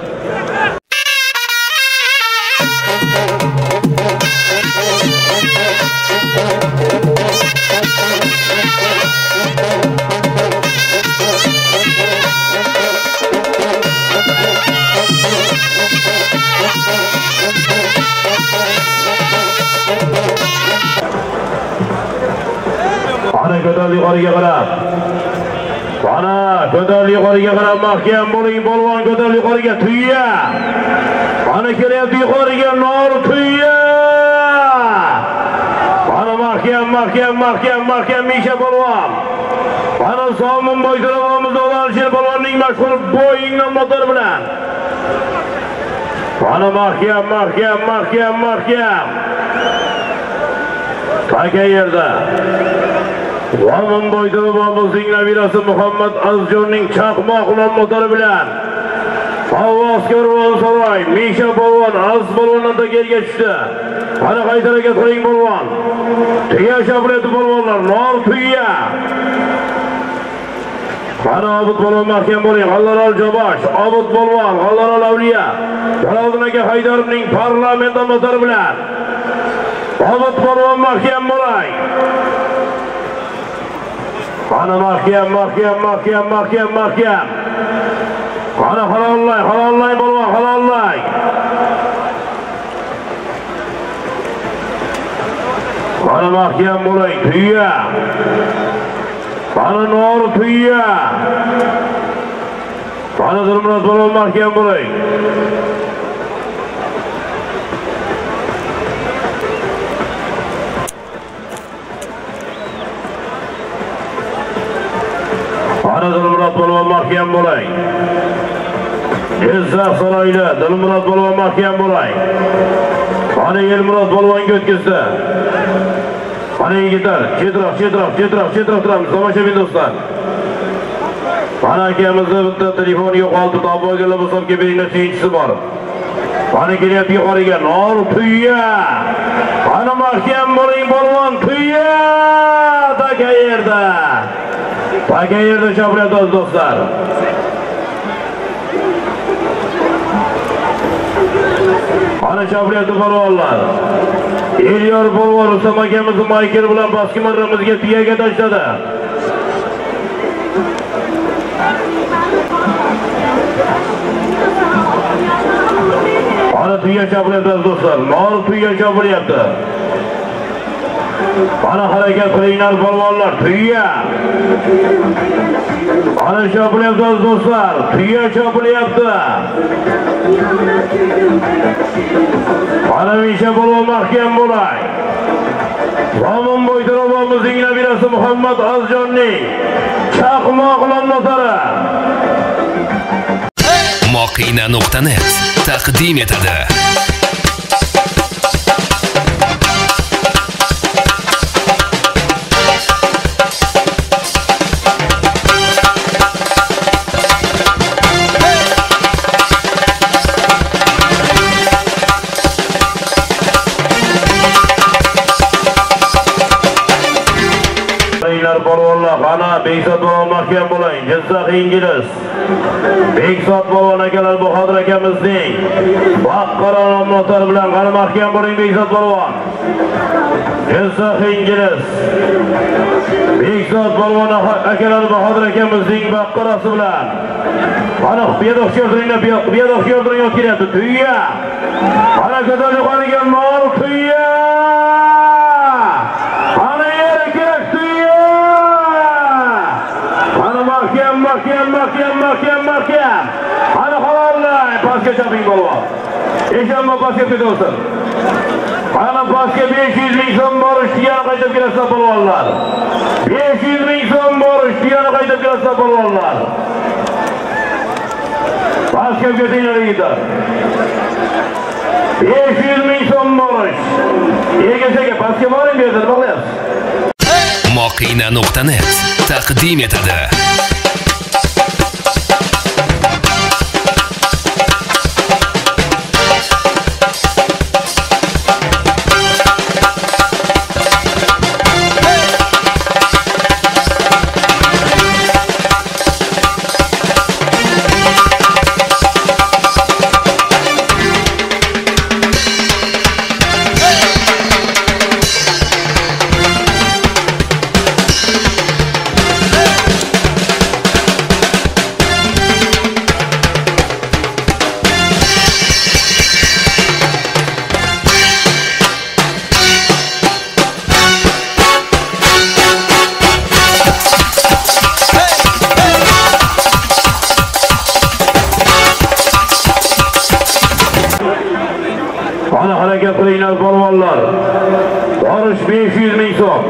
Ana ko'tar yuqoriga qarab. Ana ko'tar yuqoriga qarab mahkam bo'ling polvon, ko'tar yuqoriga tuya. Ana kelyapti yuqoriga nor tuya. Ana mahkam mahkam mahkam mahkam Misha polvon. Ana Somin Boydirovimiz O'lashir polvonning mashhur Boeing motori bilan. Ana mahkam mahkam mahkam mahkam. Taka yerda. Somin Boydirovimizning nabirasi Muhammad Azjonning chaqmoq motori bilan. Favvoskor Saroy, Misha polvon, Az polvondan yerga tushdi. Ana qayta harakat qiling polvon. Tuya shabrati polvonlar, nor tuya. Ana Obid polvon mahkam bo'ling, G'allaral Jobosh, Obid polvon, G'allaral Avliya. Jaloliddin aka Haydarovning parlament motori bilan. Obid polvon mahkam bo'ling. Ana mahkam mahkam mahkam mahkam mahkam. Ana halollay, halollay polvon, halollay. Ana mahkam bo'ling, tuya. Ana nor tuya. Ana Dilmurod polvon mahkam bo'ling. Ana Dilmurod polvon mahkam bo'ling. Jizzax saroyida Dilmurod polvon mahkam bo'ling. Ana Elmurod polvonga o'tkazdi. Ana yigitlar, chetroq, chetroq, chetroq, chetroq turamiz, tomoshabin do'stlar. Ana akamizni bitta telefoni yo'qoldi, to'g'riga hisobga beringlar, ikkinchisi bor. Ana kelyapti yuqoriga, nor tuya. Ana mahkam bo'ling polvon, tuya. Taka yerda. Taka yerda shabrati do'stlar. Ana shabrati polvonlar. Elyor polvon Rustam akamiz Michael bilan boski marramizga tuyaga tashladi. Ana tuya shabrati do'stlar, nor tuya shabrati. Ana harakat qilinglar polvonlar, tuya. Ana shabrati do'stlar, tuya shabrati. Ana Misha polvon mahkam bo'lay. Somin Boydirovimizning nabirasi Muhammad Azjonning chaqmoq motori. Moqina nuqta net taqdim etadi. Polvonlar, ana Bekzod polvon mahkam bo'ling. Jizzax Ingliz. Bekzod polvon akalar Bahodir akamizning Baqqara motori bilan qani mahkam bo'ling Bekzod polvon. Jizzax Ingliz. Bekzod polvon akalar Bahodir akamizning Baqqarasi bilan. Ana bedoq yo'ldiringlar, bedoq yo'ldiring kelyapti. Tuya. Ana ko'tar yuqoriga nor tuya. Mahkam, mahkam, mahkam, mahkam, mahkam. Ana halollay, pastga chaping polvon. Eshonma pastga ketolsin. Ana pastga besh yuz ming so'm borish yana qaytib kelasizlar polvonlar. besh yuz ming so'm borish yana qaytib kelasizlar polvonlar. Pastga ketinglar yigitlar. besh yuz ming so'm borish. Egachaga pastga boring, bu yerda nima qilyapsiz? Moqina nuqta net taqdim etadi. Barış besh yuz ming so'm.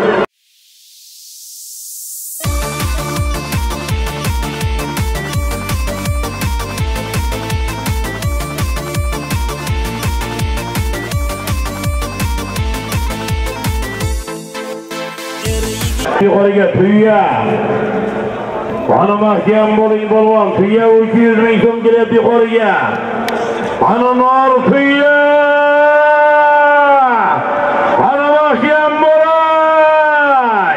Yuqoriga tuya. Ana mahkam bo'ling polvon, tuya uch yuz ming so'm kelyapti yuqoriga. Ana nor tuya. Ana mahkam bo'lay.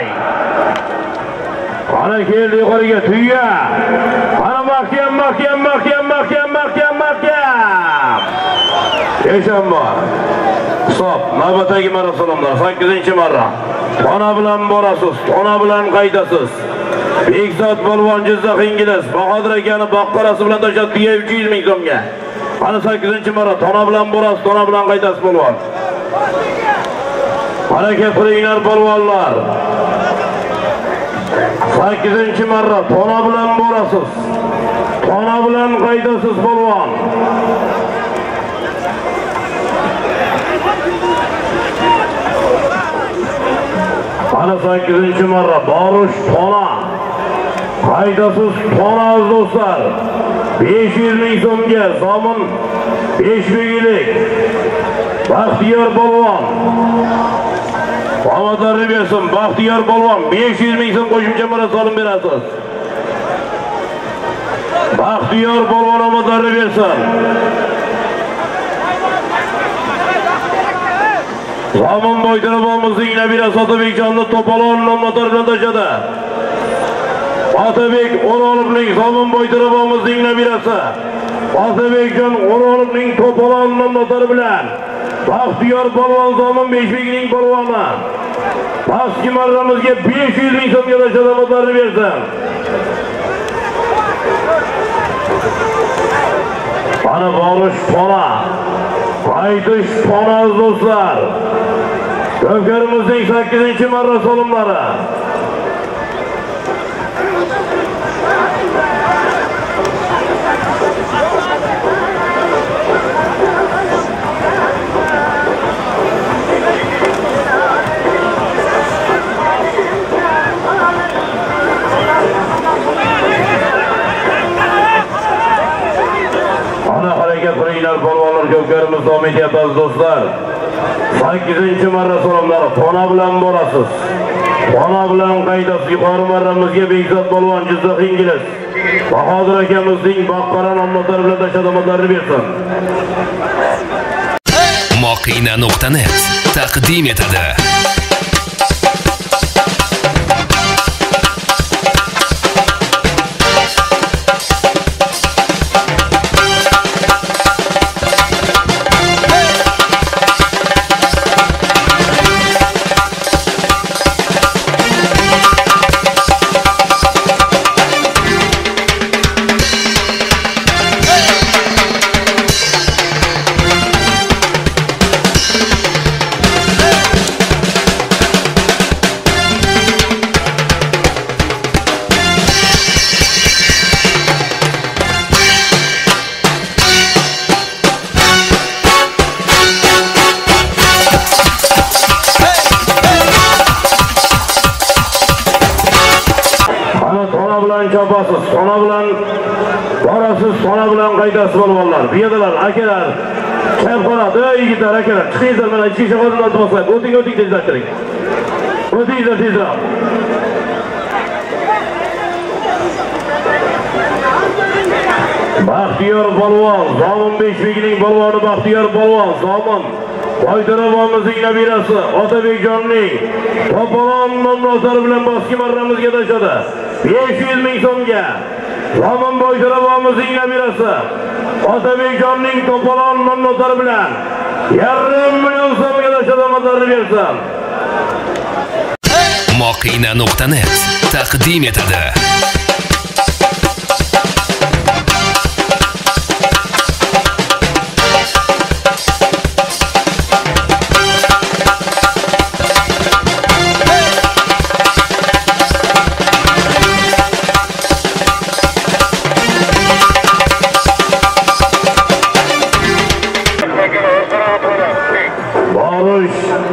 Ana keldi yuqoriga tuya. Ana mahkam, mahkam, mahkam, mahkam, mahkam, mahkam. Eshon bor. Hisob, navbatdagi marosimlar sakkizinchi marra. Ona bilan borasiz, ona bilan qaydasiz. Bekzod polvon Jizzax Ingliz, Bahodir akani boqqarasi bilan tashlab uch yuz ming so'mga. Ana sakkizinchi marra ona bilan borasiz, ona bilan qaydasiz polvon. Harakat qilinglar polvonlar. sakkizinchi marra ona bilan borasiz, ona bilan qaydasiz polvon. Ana sakkizinchi marra borish tona. Qaydasiz tona do'stlar. besh yuz ming so'mga Zomin besh begilik. Baxtiyor polvon. Omadlarni bersin. Baxtiyor polvon besh yuz ming so'm qo'shimcha marra solim berasiz. Baxtiyor polvon omadlarni bersin. Zomin Boytirabomizning nabirasi Otabekjonni To'polon nomlari bilan tashladi. Otabek O'rolovning Zomin Boytirabomizning nabirasi Otabekjon O'rolovning To'polon nomlari bilan Baxtiyor polvon Zomin Beshbekning polvoni. Pastki marramizga besh yuz ming so'mga tashladi, omadlarni bersin. Ana borish tona. Qaytish tona do'stlar. Ko'karimizning sakkizinchi marra solimlari. Ana harakat qilinglar polvonlar, ko'karimiz davom etyapti do'stlar. sakkizinchi marra so'ramlari tona bilan borasiz. Tona bilan qaydasiz yuqori marramizga Bekzod polvon Jizzax Ingliz. Bahodir akamizning boqqara nomlari bilan tashlamoqlarini bersin. Moqina nuqta net taqdim etadi. Chopasiz, tona bilan borasiz, tona bilan qaydasiz polvonlar. Biyadalar, akalar, chayqoladi, yigitlar, akalar, chiqingizlar, mana ichki shahardan o'tib o'ting, o'ting tezlashtiring. O'tingizlar tezroq. Baxtiyor polvon, Zomin Beshbekning polvoni Baxtiyor polvon, Zomin Boytirabomizning nabirasi Otabekjonning To'polon nomlari bilan boski marramizga tashladi. besh yuz ming so'mga Zomin Boytirabomizning nabirasi Otabekjonning To'polon nomlari bilan yarim million so'mga tashlamoqlarini bersin. Moqina nuqta net taqdim etadi. Barış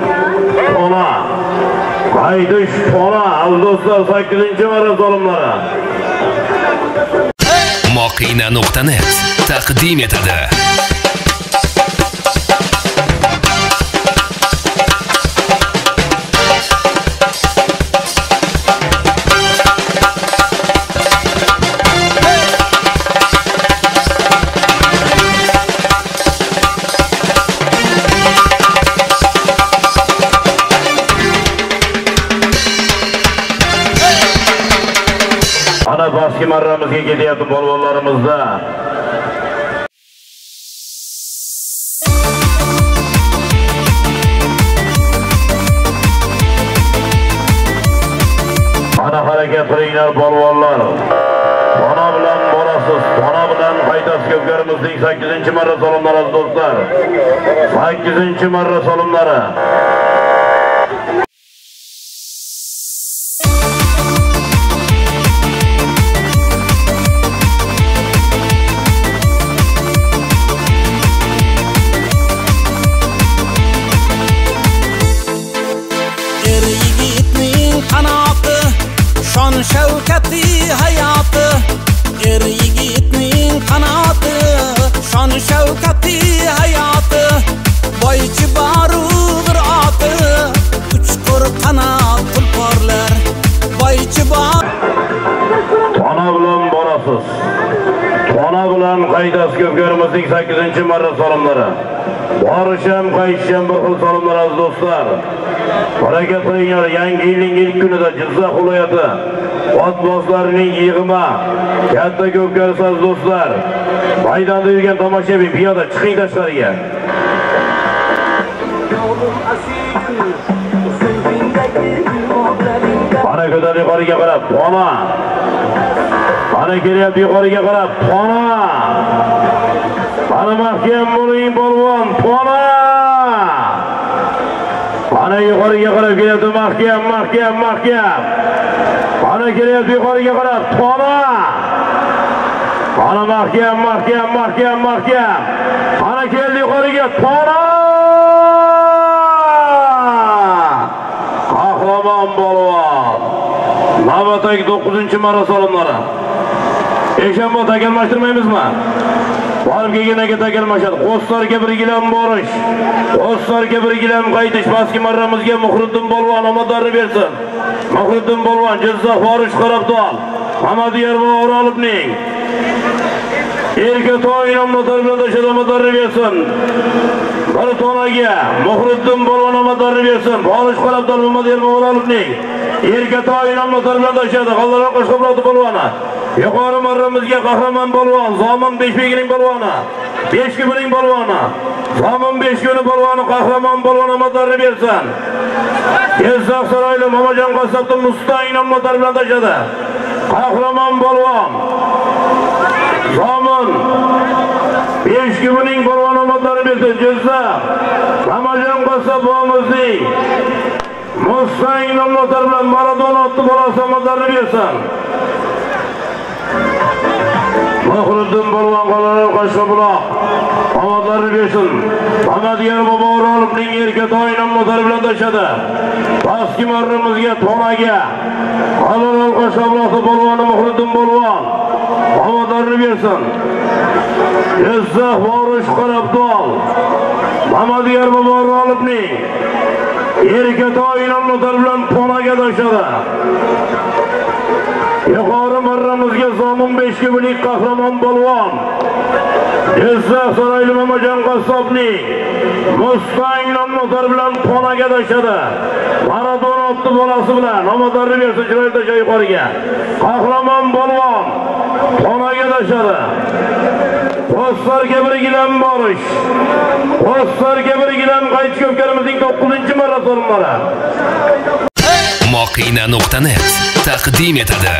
Qaytish Tona do'stlar sakkizinchi marra solimlari. Moqina nuqta net taqdim etadi. Ana baski marramizga kelyapti polvonlarimizda. Ana harakat qilinglar polvonlar. Tona bilan borasiz, Tona bilan haydasi ko'pkarimizning sakkizinchi marra solimlari do'stlar. sakkizinchi marra solimlari. Şan şevketi hayatı, er yigitning qanoti, şan şevketi hayatı, boychi barudir oti, uchqur qanot tulporlar, boychi bar. Tona bilan borasiz. Tona bilan haydasi ko'pkarimizning sakkizinchi marra solimlari. Borisham, qaytisham bir xil solimlar aziz do'stlar. Harakat qilinglar, yangi yilning ilk kunida Jizzax viloyati otbozlarining yig'imi katta ko'pkarisi aziz do'stlar. Maydonda yurgan tomoshabin piyoda chiqing tashqariga. Ana ko'tar yuqoriga qarab, Tona. Ana kelyapti yuqoriga qarab, Tona. Ana mahkam bo'ling polvon, Tona. Ana yuqoriga qarab kelyapti, mahkam, mahkam, mahkam. Ana kelyapti yuqoriga qarab, Tona. Ana mahkam, mahkam, mahkam, mahkam. Ana keldi yuqoriga, Tona. Qahramon polvon. Navbatdagi to'qqizinchi marra solimlari. Eshanbo takalmashtirmaymizmi? Borib kelganiga takalmashadi. Qo'slarga bir gilam borish. Qo'slarga bir gilam qaytish. Baski marramizga Muhriddin polvon omadlarini bersin. Muhriddin polvon Jizzax borish qarabdor. Hamadiyar va O'rolibning Erka to'yin omadlari bilan tashada omadlarini bersin. Bir Tonaga Muhriddin polvon omadlarini bersin. Borish qarabdor Hamadiyar va O'rolibning Erka to'yin omadlari bilan tashada. Qoldiroq Qo'shqo'rg'on polvoni. Yuqori marramizga Qahramon polvon, Zomin Beshbegining polvoni, Beshkibining polvoni, Zomin Beshkuni polvoni Qahramon polvon omadlarini bersin. Jizzax saroyli Mamajon Qassobning Mustaqim omadlari bilan tashadi. Qahramon polvon, Zomin Beshkibining polvon omadlarini bersin. Jizzax Mamajon Qassobimizning Mustaqim omadlari bilan Maradona otli bolasi omadlarini bersin. Muhriddin polvon qolalar Qo'shqo'rg'on omadlarini bersin. Hamadiyar bobo O'rolibning Erka to'yin omadlari bilan tashadi. Baski marramizga Tonaga qolalar Qo'shqo'rg'on polvoni Muhriddin polvon omadlarini bersin. Jizzax borish qarabdor. Hamadiyar bobo O'rolibning Erka to'yin omadlari bilan Tonaga tashadi. Yuqori marramizga Zomin Beshkibining Qahramon polvon, Jizzax saroyli Mamajon Qassobning Mustaqim omadlari bilan Tonaga tashadi. Maradona otli bolasi bilan omadlarini bersin. Chiroyli tasha yuqoriga. Qahramon polvon Tonaga tashadi. Qo'slarga bir gilam borish. Qo'slarga bir gilam qaytish ko'pkarimizning to'qqizinchi marra solimlari. Moqina nuqta net taqdim etadi.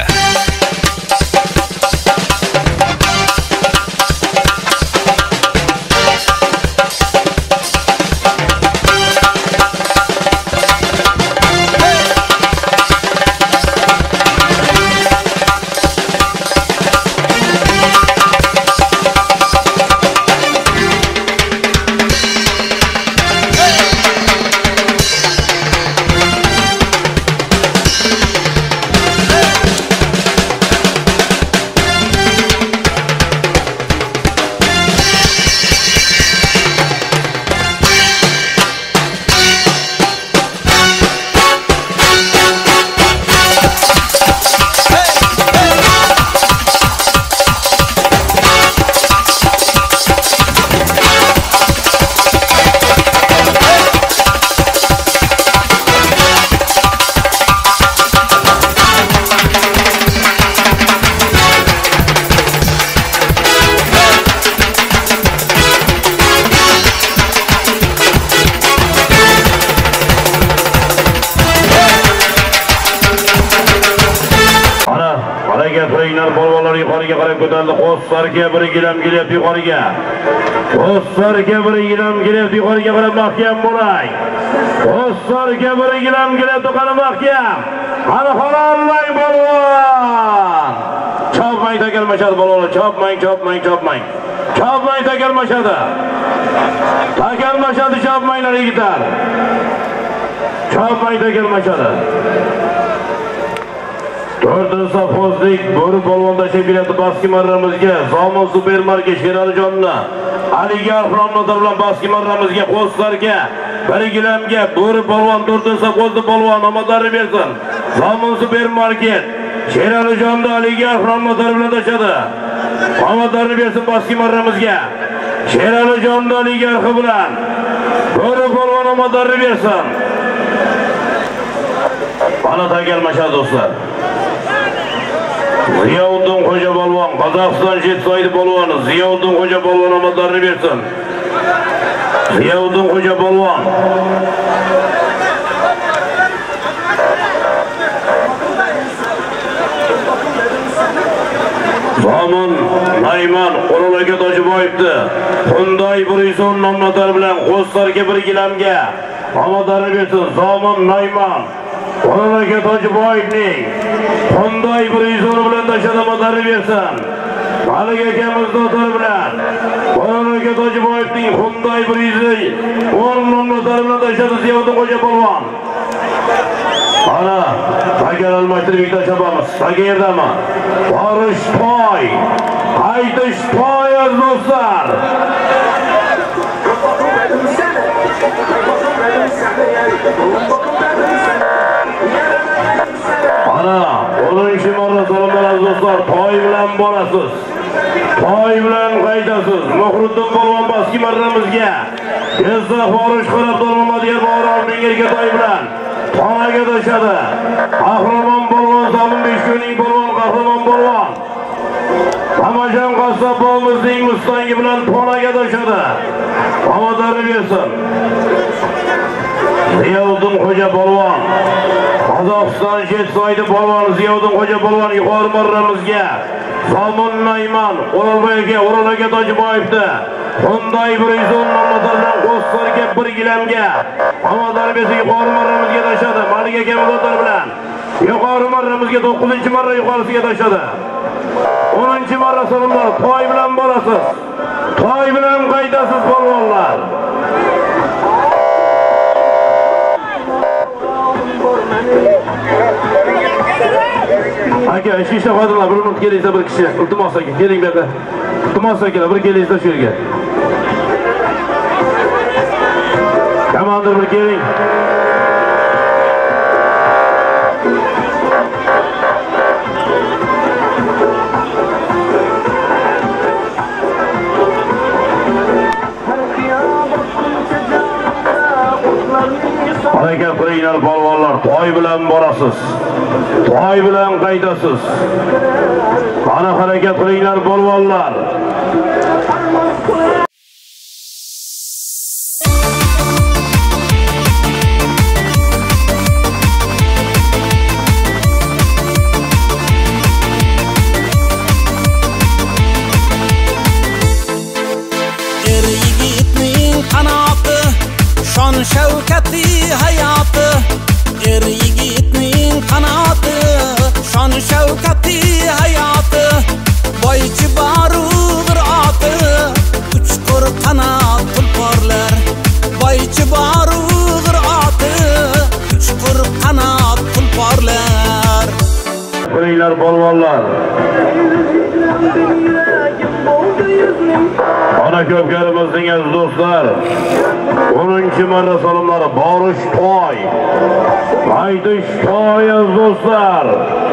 Qo'yinglar polvonlar yuqoriga qarab ko'tarildi. Qo'ssarga bir gilam kelyapti yuqoriga. Qo'ssarga bir gilam kelyapti yuqoriga qarab mahkam bo'ling. Qo'ssarga bir gilam kelyapti qani mahkam. Qani halollang polvon. Chopmang takalmashadi polvonlar, chopmang, chopmang, chopmang. Chopmang takalmashadi. Takalmashadi, chopmanglar yigitlar. Chopmang takalmashadi. To'rtinchi safhozlik bo'ri polvon tashib kelyapti baski marramizga. Zomin supermarket Sheralijonni Aligar Xuromnotar bilan baski marramizga qo'slarga bir gilamga bo'ri polvon to'rtinchi safhozli polvon omadlari bersin. Zomin supermarket Sheralijonda Aligar Xuromnotar bilan tashadi. Omadlari bersin baski marramizga. Sheralijonda Aligar bilan bo'ri polvon omadlari bersin. Bana takelmashadi do'stlar. Ziyovuddin Xo'ja polvon, Qozog'iston Jetsoydi polvoni, Ziyovuddin Xo'ja polvon omadlarini bersin. Ziyovuddin Xo'ja polvon. Zomin Nayman Qo'rolaga Tojiboyevdi. Hyundai bir yuz o'n nomnotar bilan Qo'slarga bir gilamga omadlarini bersin. Zomin Nayman Qo'rolaga Tojiboyevning Hyundai bir yuz o'n bilan tashadamadlari bersin. Malik akamiz do'stlari bilan Qo'rolaga Tojiboyevning Hyundai bir yuz o'n nomnotar bilan tashadi Ziyovuddin Xo'ja polvon. Ana, tagar almashtirib bitta chopamiz. Tagerdami? Borish toy. Qaytish toy do'stlar. Ana, o'ninchi marra salomlar aziz do'stlar, toy bilan borasiz. Toy bilan qaytasiz. Muhriddin polvon baski marramizga. Tezda Forish qarab Muhammadiya Bog'rov Mengerga toy bilan xonaga tashadi. Qahramon polvon Zomin Beshko'ning polvon qahramon polvon. Tamajon qassobimizning mustangi bilan xonaga tashadi. Omadlari bersin. Ziyovuddin Xo'ja polvon, Qozog'iston Jetsoydi polvon Ziyovuddin Xo'ja polvon yuqori marramizga. Zomin Nayman O'rolboyga, O'rolaga Tojiboyevdi. Hyundai bir yuz o'n nomnotar bilan Qo'slarga bir gilamga omadlari bersin yuqori marramizga tashadi. Malik akamiz do'stlari bilan yuqori marramizga to'qqizinchi marra yuqorisiga tashadi. o'ninchi marra salomlar, toy bilan borasiz. Toy bilan qaytasiz polvonlar. Aka, shisha xodimlar bir minut kelingizlar bir kishi. Iltimos aka, keling bu yerga. Iltimos akalar, bir kelingizlar shu yerga. Komandir bir keling. Harakat qilinglar polvonlar, toy bilan borasiz. Toy bilan qaytasiz. Qani harakat qilinglar polvonlar. Er yigitning qanoti, shon shavkati hayoti. Er yigitning qanoti, shon shavkati hayoti. Boychi barug'ir oti, uchqur qanot tulporlar. Boychi barug'ir oti, uchqur qanot tulporlar. Qilinglar polvonlar. Ana ko'pkarimizning aziz do'stlar, o'ninchi marra salomlari borish toy. Qaytish toy aziz do'stlar.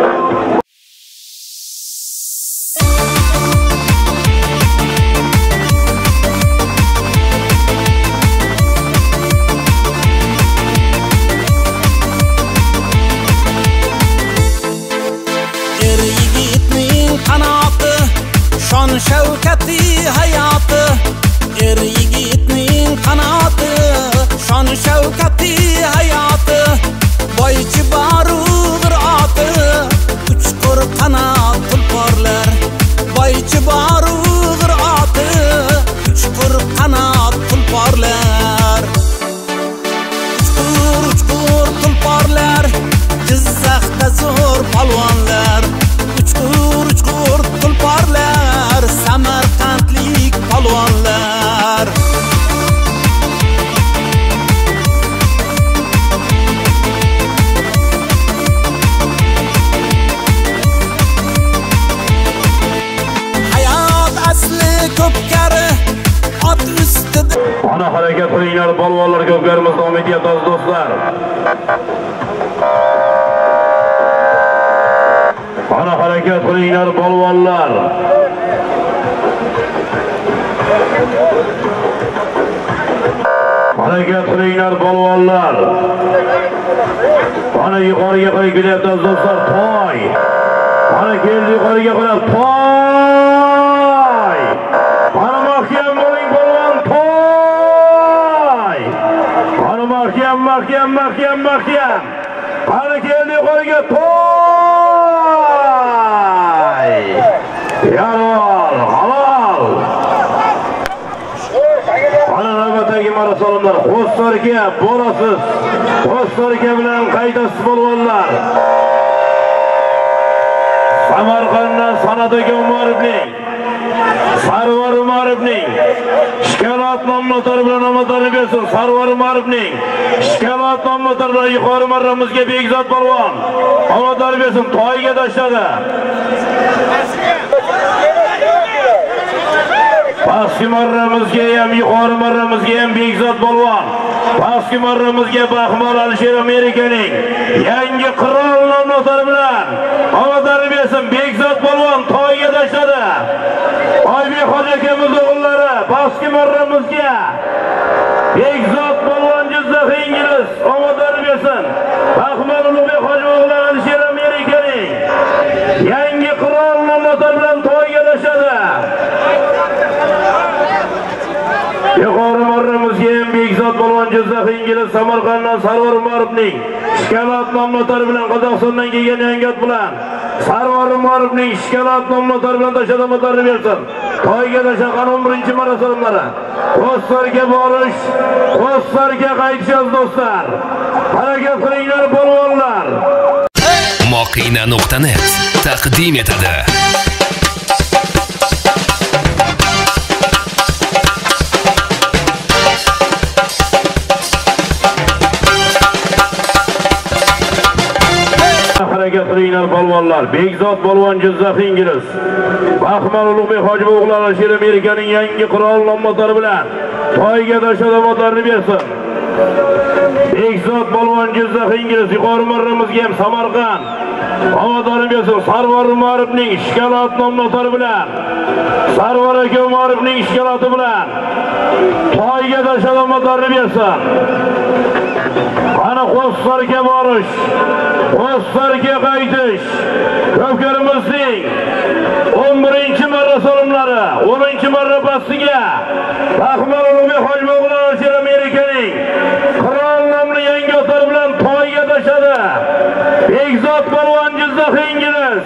Er yigitning qanoti, shon shavkati hayoti. Er yigitning qanoti, shon shavkati hayoti. Boychi barug'ir oti, uchqur qanot tulpor ko'plarimiz davom etyapti do'stlar. Ana harakat qilinglar polvonlar. Harakat qilinglar polvonlar. Ana yuqoriga qo'yib kelyapti do'stlar. Toy. Ana keldi yuqoriga qo'yib toy. Ana mahkam bo'ling polvon toy. Ana mahkam mahkam mahkam mahkam. Ana keldi yuqoriga toy. Yarol, halol. Ana navbatdagi marosonlar Qo'storga bo'lasiz. Qo'storga bilan qaydasiz polvonlar. Samarqanddan Sanat aka Umarovning, Sarvar Umarovning Shikolat nomlari bilan omadlarni bersin. Sarvar Umarovning Shikolat nomlari bilan yuqori marramizga Bekzod polvon omadlarni bersin. Toyga tashladi. Pastki marramizga ham yuqori marramizga ham Bekzod polvon. Pastki marramizga Baxmal Alisher Amerikaning yangi qirol nomlari bilan omadlarni bersin. Bekzod polvon toyga tashladi. Oybek hoji akamiz o'g'illari pastki marramizga Bekzod polvon Jizzax Ingliz omadlarni bersin. Baxmal Ulug'bek hoji o'g'illari Alisher Amerikaning yangi qirol nomlari bilan toyga tashladi. Yuqori marramizga ham Bekzod polvon Jizzax Ingliz Samarqanddan Sarvar Umarovning Shikolat nomlari bilan Qozog'istondan kelgan yangi bilan Sarvar Umarovning Shikolat nomlari bilan tashlamoqlarni bersin. Toyga tashlagan o'n birinchi marosonlari. Qo'storga borish, Qo'storga qaytishamiz do'stlar. Harakat qilinglar polvonlar. Moqina nuqta net taqdim etadi. Harakat qilinglar polvonlar. Bekzod polvon Jizzax Ingliz. Baxmal Ulug'bek hoji o'g'illari Alisher Amerikaning yangi qirol nomlari bilan toyga tashlamoqlarni bersin. Bekzod polvon Jizzax Ingliz yuqori marramizga ham Samarqand omadlarni bersin. Sarvar Umarovning Shikolat nomlari bilan Sarvar aka Umarovning Shikolati bilan toyga tashlamoqlarni bersin. Ana Qo'storga borish, Qo'storga qaytish. Ko'pkarimizning o'n birinchi marosonlari, o'ninchi marra pastiga Baxmal Ulug'bek hoji o'g'illari Alisher Amerikaning qirol nomli yangi otlar bilan toyga tashladi. Bekzod polvon Jizzax Ingliz.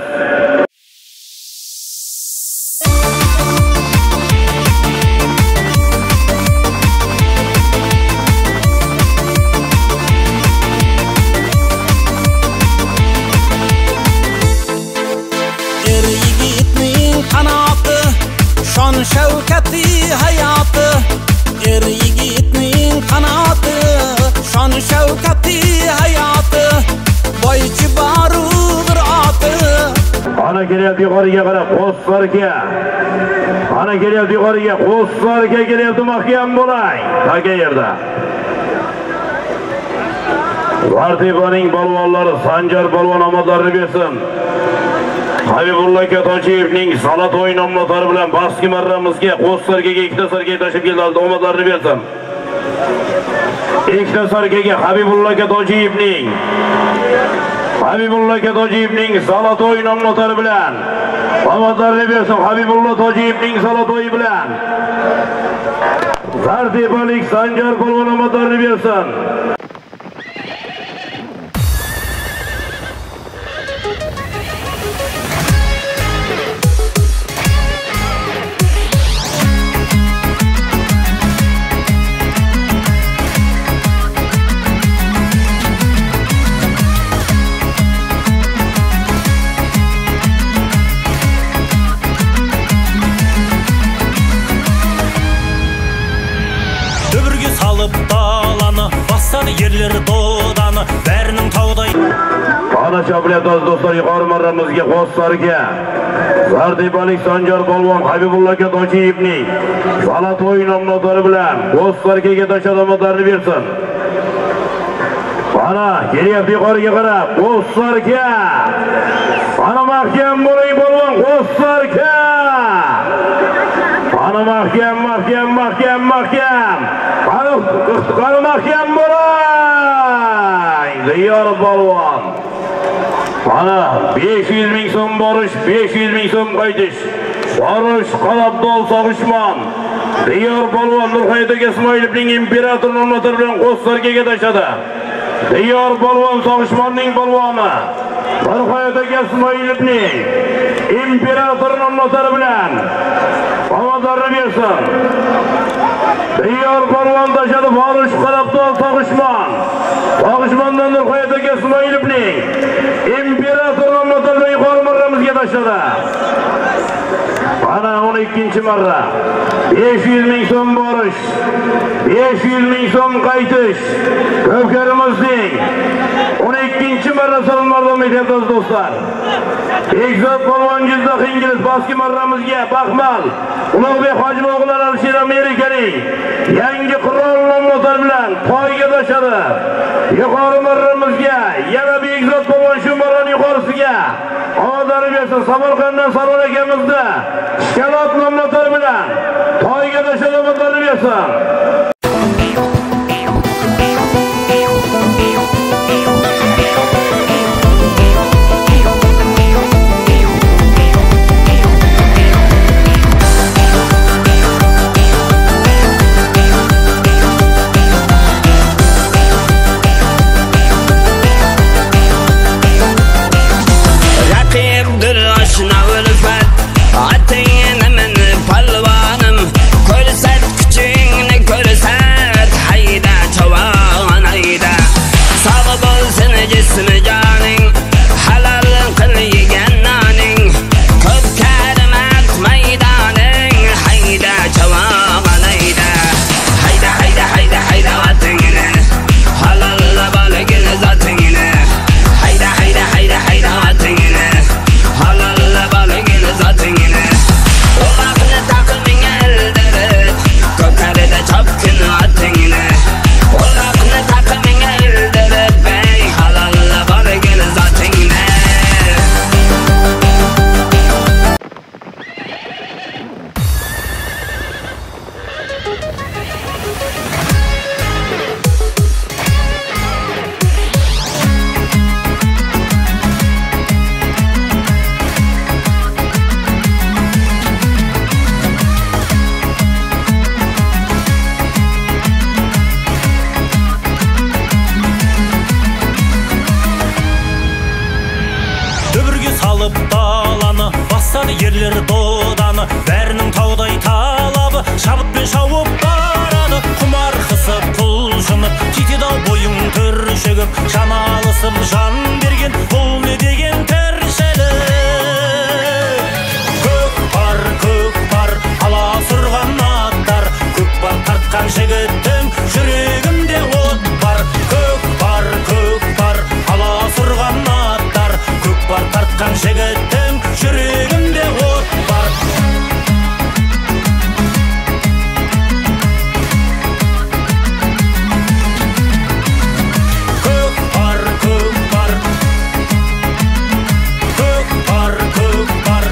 Şon şavkati hayatı, er yigitning qanoti. Şon şavkati hayatı, boychi barudir oti. Ana kelyapti yuqoriga qarab Qo'storga. Ana kelyapti yuqoriga Qo'storga kelyapti, mahkam bo'ling. Taka yerda. Vartepaning polvonlari Sanjar polvon omadlarni bersin. Habibulla aka Tojiyevning Salato'y nomlari bilan pastki marramizga Qo'storga ikkita sarkaga tashib keldi. Omadlarni bersin. Ikkita sarkaga Habibulla aka Tojiyevning Habibulla aka Tojiyevning Salato'y nomlari bilan omadlarni bersin. Habibulla Tojiyevning Salato'y bilan Zartepalik Sanjar polvon omadlarni bersin. Ana şabilet az dostlar yukarı marramızga Qo'ssarga. Zardibalik Sanjar Polvon Habibullahga Tochiyevning Zalatoy nomlari bilan Qo'ssarga tosh odomatlarni bersin. Ana kelyapti yuqoriga qarab Qo'ssarga. Ana mahkam bo'ling Polvon Qo'ssarga. Ana mahkam mahkam mahkam mahkam. Ana qani mahkam bo'ling. Diyor Polvon. Ana besh yuz ming so'm borish, besh yuz ming so'm qaytish. Borish Qalabdol Sog'ishmon. Diyor Polvon Nurhayda Ismoilovning imperator nomlari bilan Qo'ssarga tashadi. Diyor Polvon Sog'ishmonning polvoni. Nurhayda Ismoilovning imperator nomlari bilan ovozarini bersin. Diyor Polvon tashadi Borish Qalabdol Sog'ishmon. Sog'ishmondan Nurhayda Ismoilovning imperator nomlari yuqori marramizga tashladi. Ana o'n ikkinchi marra besh yuz ming so'm borish, besh yuz ming so'm qaytish. Ko'pkarimizning o'n ikkinchi marra salomlardan metyapmiz do'stlar. Egzot Polvon Jizzax Ingliz baski marramizga Baxmal Ulug'bek Hojimo'g'lar Alisher Amerikaning yangi qurol nomlari bilan poyga tashadi. Yuqori marramizga yana bir Egzot Polvon shu marraning yuqorisiga ovozlar bersin. Samarqanddan Sarvar akamizni Shkalot nomlari bilan poyga tashadi ovozlar bersin. Yerler dodаны, бәрінің таудай талабы, шабытпен шауып барады. Құмар қысып, құлшынып, кетеді-ау бойың түршігіп, жан алысып, жан берген, бұл не деген тіршілік. Көк бар, көк бар, аласұрған аттар, көк бар тартқан жігіттің жүрегінде от бар. Көк бар, көк бар, аласұрған аттар, көк бар тартқан жігіттің жүрегінде от бар. Көк бар, көк бар, көк бар, көк бар.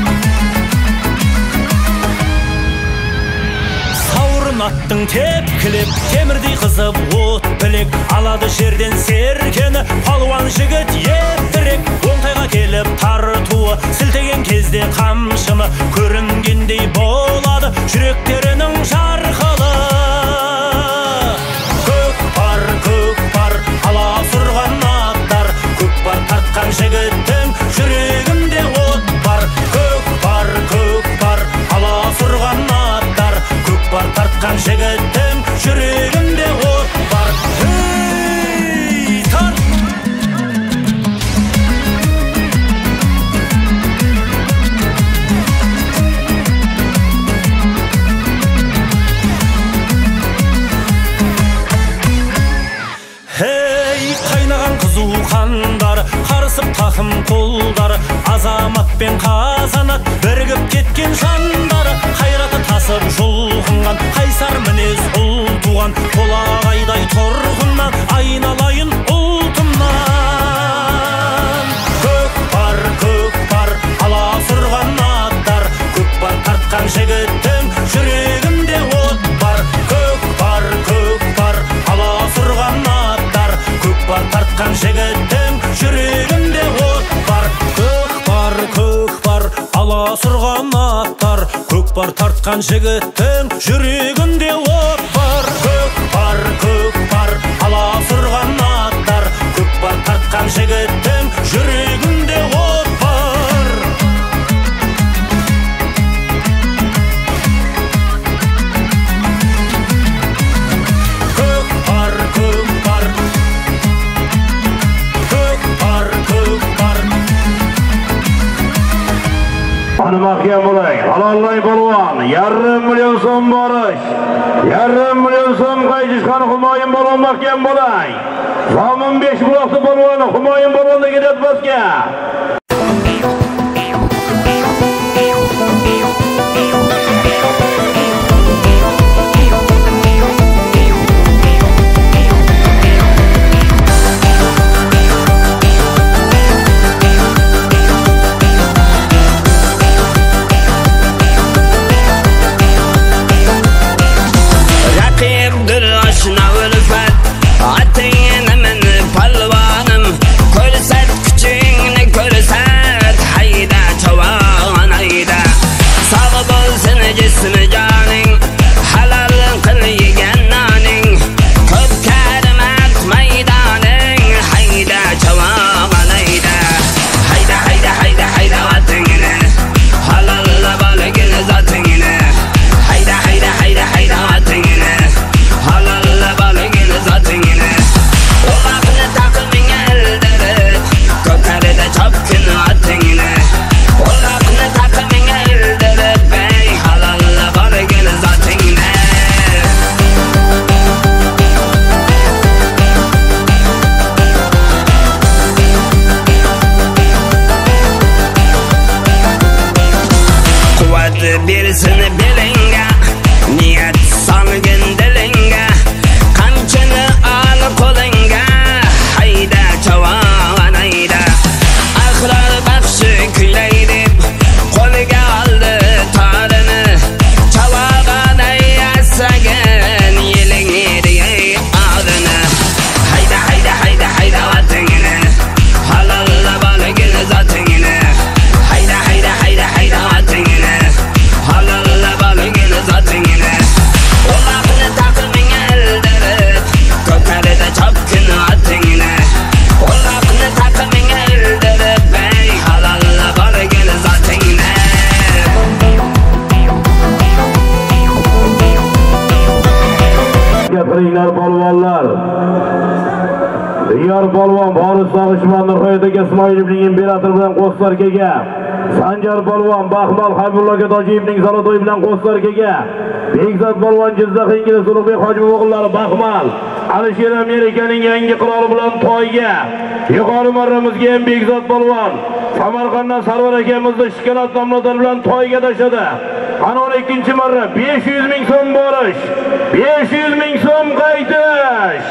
Сауырын аттың тепкілеп, темірдей қызып от білек, алады жерден серкені, палуан жігіт еттірек. Оңтайға келіп тартуы, сілтеген кезде қамшыны, көрінгендей болады жүректерінің жарқылы. Көк бар, көк бар, аласұрған аттар, көк бар тартқан жігіттің жүрегінде от бар. Көк бар, көк бар, аласұрған аттар, көк бар тартқан жігіттің жүрегінде от бар. Қандар қар Табысып тақым қолдар, азамат пен қазанат бірігіп кеткен жандар. Қайраты тасып жұлқынған, қайсар мінез ұл туған, қолағайдай тұрғыннан айналайын ұлтымнан. Көкпар, көкпар, аласұрған аттар, көкпар тартқан жігіттің жүрегінде от бар. Көкпар, көкпар, аласұрған аттар, көкпар тартқан жігіттің жүрегінде от бар. Көкпар, көкпар, аласұрған аттар, көкпар тартқан жігіттің жүрегінде от бар. Көкпар, көкпар, аласұрған аттар, көкпар тартқан жігіттің жүрегінде от бар. Көкпар, көкпар, көкпар, көкпар. Hanımakyan bulay, halallay balvan, yarım milyon son barış, yarım milyon son kaycışkan Humayun balvan makyan bulay. Zamın beş bulaklı balvanı Humayun balvanı gidet baska. Balvanlar Diyar balvan Boris Sağışman Nurhayat'daki İsmail'in imperator bilen qo'slar kega Sanjar balvan Baxmal Habibulla Gadojiyevning Zalotoy bilan qo'slar kega Bekzat balvan Jizzax Ingliz Ulug'bek Hojimov o'g'illari Baxmal Alisher Amerikaning yangi qiroli bilan to'yga yuqori marramizga ham Bekzat balvan Samarqanddan Sarvar akamizni shikolat nomlodar bilan to'yga tashadi. Ana on ikkinchi marra besh yuz ming so'm borish, besh yuz ming so'm qaytish.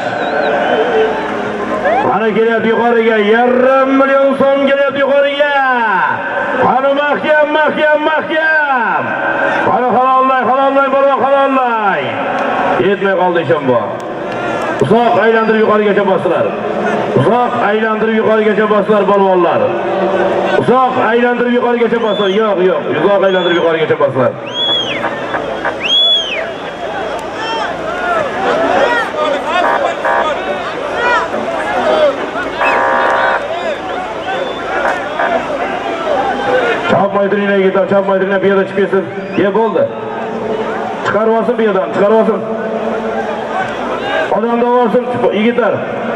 Ana kelyapti yuqoriga, yarim million so'm kelyapti yuqoriga. Ana mahkam, mahkam, mahkam. Ana halollay, halollay, balon halollay. Yetmay qoldi ishim bu. Uzoq aylantirib yuqorigacha bosdilar. Uzoq aylantirib yuqorigacha bosdilar balvonlar. Uzoq aylantirib yuqorigacha bosdilar. Yo'q, yo'q. Uzoq aylantirib yuqorigacha bosdilar. Chop maydoniga yetar, chop maydoniga bu yerda chiqib ketsin. Ye bo'ldi. Chiqarib olsin bu yerdan, chiqarib olsin. Odamda olsin, yigitlar.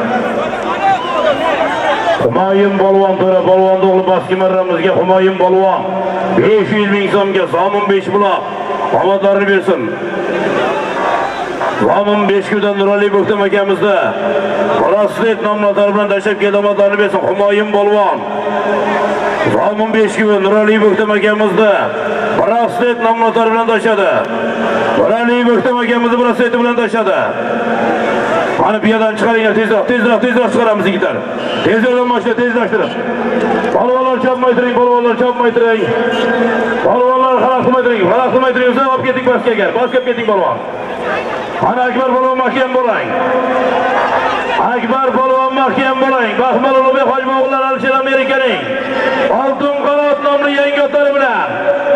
Humayun balvon to'ra, balvon o'g'li baski marramizga Humayun balvon besh yuz ming so'mga Zomin besh buloq omadlarini bersin. Vamin Beshkuydan Nurali Bo'ktam akamizda Raslet nomlari bilan tashlab kelmoqlarni bersin. Humoyun Polvon. Vamin Beshkuy Nurali Bo'ktam akamizda Raslet nomlari bilan tashladi. Nurali Bo'ktam akamizni Raslet bilan tashladi. Mana bu yerdan chiqaringlar, tezroq, tezroq, tezroq chiqaramiz yigitlar. Tezroq mashina tezlashtirib. Polvonlar chopmay turing, polvonlar chopmay turing. Polvonlar xalaq qilmay turing, xalaq qilmay turing, o'zinglar olib keting baskaga, baskab keting polvon. Ana Akbar polvon mahkam bo'ling. Akbar polvon mahkam bo'ling. Baxmal Ulug'bek Hojimoğullar Alisher Amerikaning Oltin qanot nomli yangi otari bilan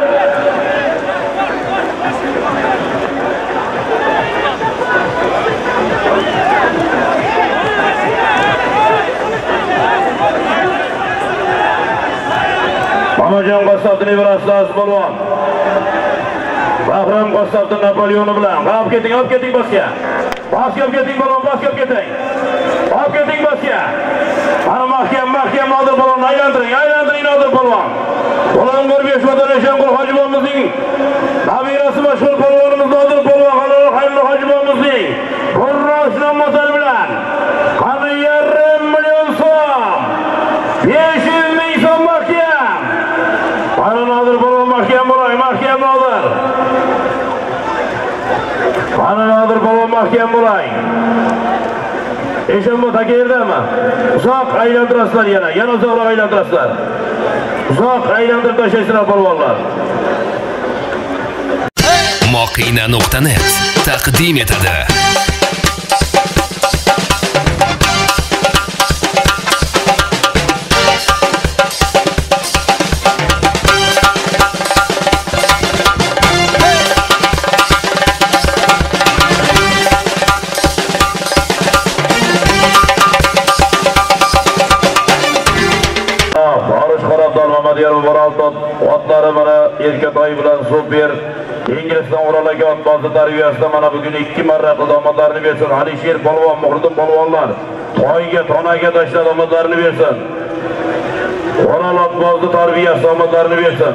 Mamajon Qassobning nevarasi polvon. Bahram Qassobning Napoleoni bilan olib keting, olib keting bosga. Bosga keting polvon, bosga keting. Olib keting bosga. Mana mahkam, mahkam Nodir polvon aylantiring, aylantiring Nodir polvon. Qo'lonlar besh Vatanaşanqul Hojibomizning nabirasi mashhur polvonimiz Nodir polvon Halol Xayrli Hojibomizning Qurrosh nomlari bilan qani yarim million so'm, besh yuz ming so'm mahkam. Mana Nodir polvon mahkam bo'ling, mahkam Nodir. Mana Nodir polvon mahkam bo'ling. Eshonbo taka yerdami? Uzoq aylantirasizlar yana, yana uzoqroq aylantirasizlar. Uzoq aylantirib tashlaysizlar polvonlar. Moqina nuqta net taqdim etadi. Otlari mana Erkatoy bilan Super Inglizdan o'ralagan otbozi tarbiyasida mana bugun ikki marra qidomatlarini bersin. Alisher polvon, Muhriddin polvonlar toyga, tonaga tashlab omadlarini bersin. O'ral otbozi tarbiyasida omadlarini bersin.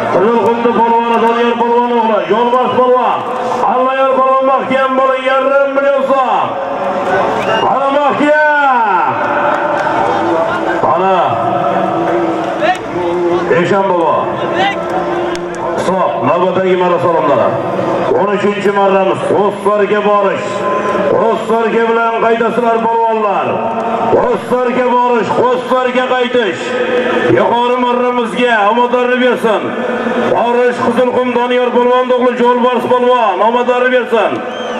Qizilqumni polvoni Doniyor polvon o'g'li, Yo'lbosh polvon. Allayor polvon mahkam bo'ling, yarim million so'm. Ana mahkam. Ana. Eshan bobo. So'q, navbatdagi marosimlar. o'n uchinchi marramiz O'sfarga borish. O'sfarga bilan qaydasizlar polvonlar. O'sfarga borish, O'sfarga qaytish. Yuqori marramizga omadorlik bersin. Borish Qizilqum Doniyor polvon o'g'li Yo'lbosh polvon omadorlik bersin.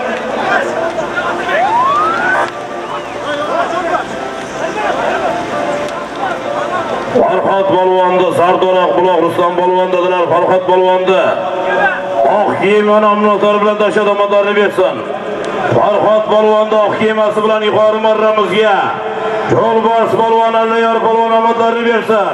Farhod polvonda, Sardonoq buloq Rustam polvondadilar, Farhod polvonda. Oq kiyimni nomlozor bilan tashad omadorlik bersin. Farhod polvonda oq kiyimasi bilan yuqori marramizga Yo'lbosh polvon Allayor polvon omadorlik bersin.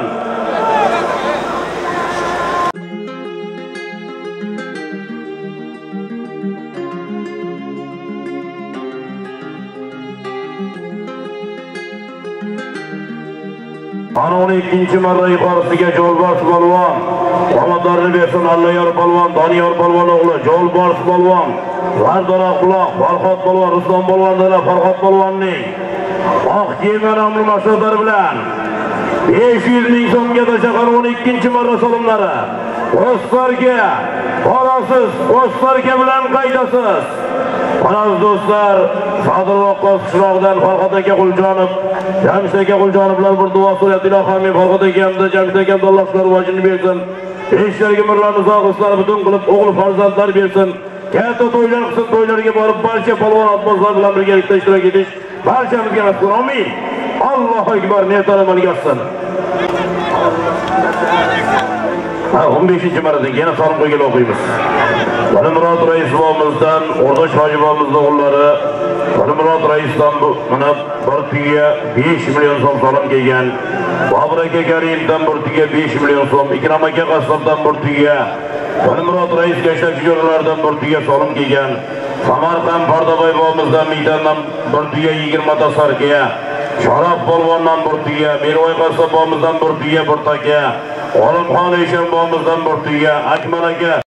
Ana o'n ikkinchi marra yuqorisiga Yo'lbosh polvon omadorlik bersin. Allayor polvon Doniyor polvon o'g'li Yo'lbosh polvon Sardonoq buloq Farhod polvon Rustam polvondalar, Farhod polvonning oq kiyimli nomli mashhurlar bilan besh yuz ming so'mga tashaqan o'n ikkinchi marra solimlari. O'sfarga borasiz, O'sfarga bilan qaydasiz. Aziz do'stlar, Sadirvoqos qishlog'idan Farhod aka Quljonov, Jamshid aka Quljonovlar bir duo so'rayapti. Ilohim Farhod akamda, Jamshid akam Allohlar vojini bersin. Eshlarga mirlarni sog'islar butun qilib o'g'il farzandlar bersin. Katta to'ylar qilsin, to'ylarga borib barcha polvon otbozlar bilan birgalikda ishtirok etish barchamizga nasib. Amin. Allohu akbar. Niyatlar amalga oshsin. o'n beshinchi marradan yana solim qo'ygan o'qiymiz. Murod rais bolamizdan O'rdosh hojibomizning o'g'illari Murod raisdan bu mana bir tuya besh million so'm solim kelgan. Bobur aka Karimdan bir tuya besh million so'm, Ikrom aka Qassobdan bir tuya, Murod rais gashtaki jo'ralardan bir tuya solim kelgan. Samarqand Pardaboy bolamizdan Miydandan bir tuya yigirma ta sarkiya, Sharof polvondan bir tuya, Mervoy Qassob bolamizdan bir tuya bir taka, Olimxon Eshon bolamizdan bir tuya, Akmal aka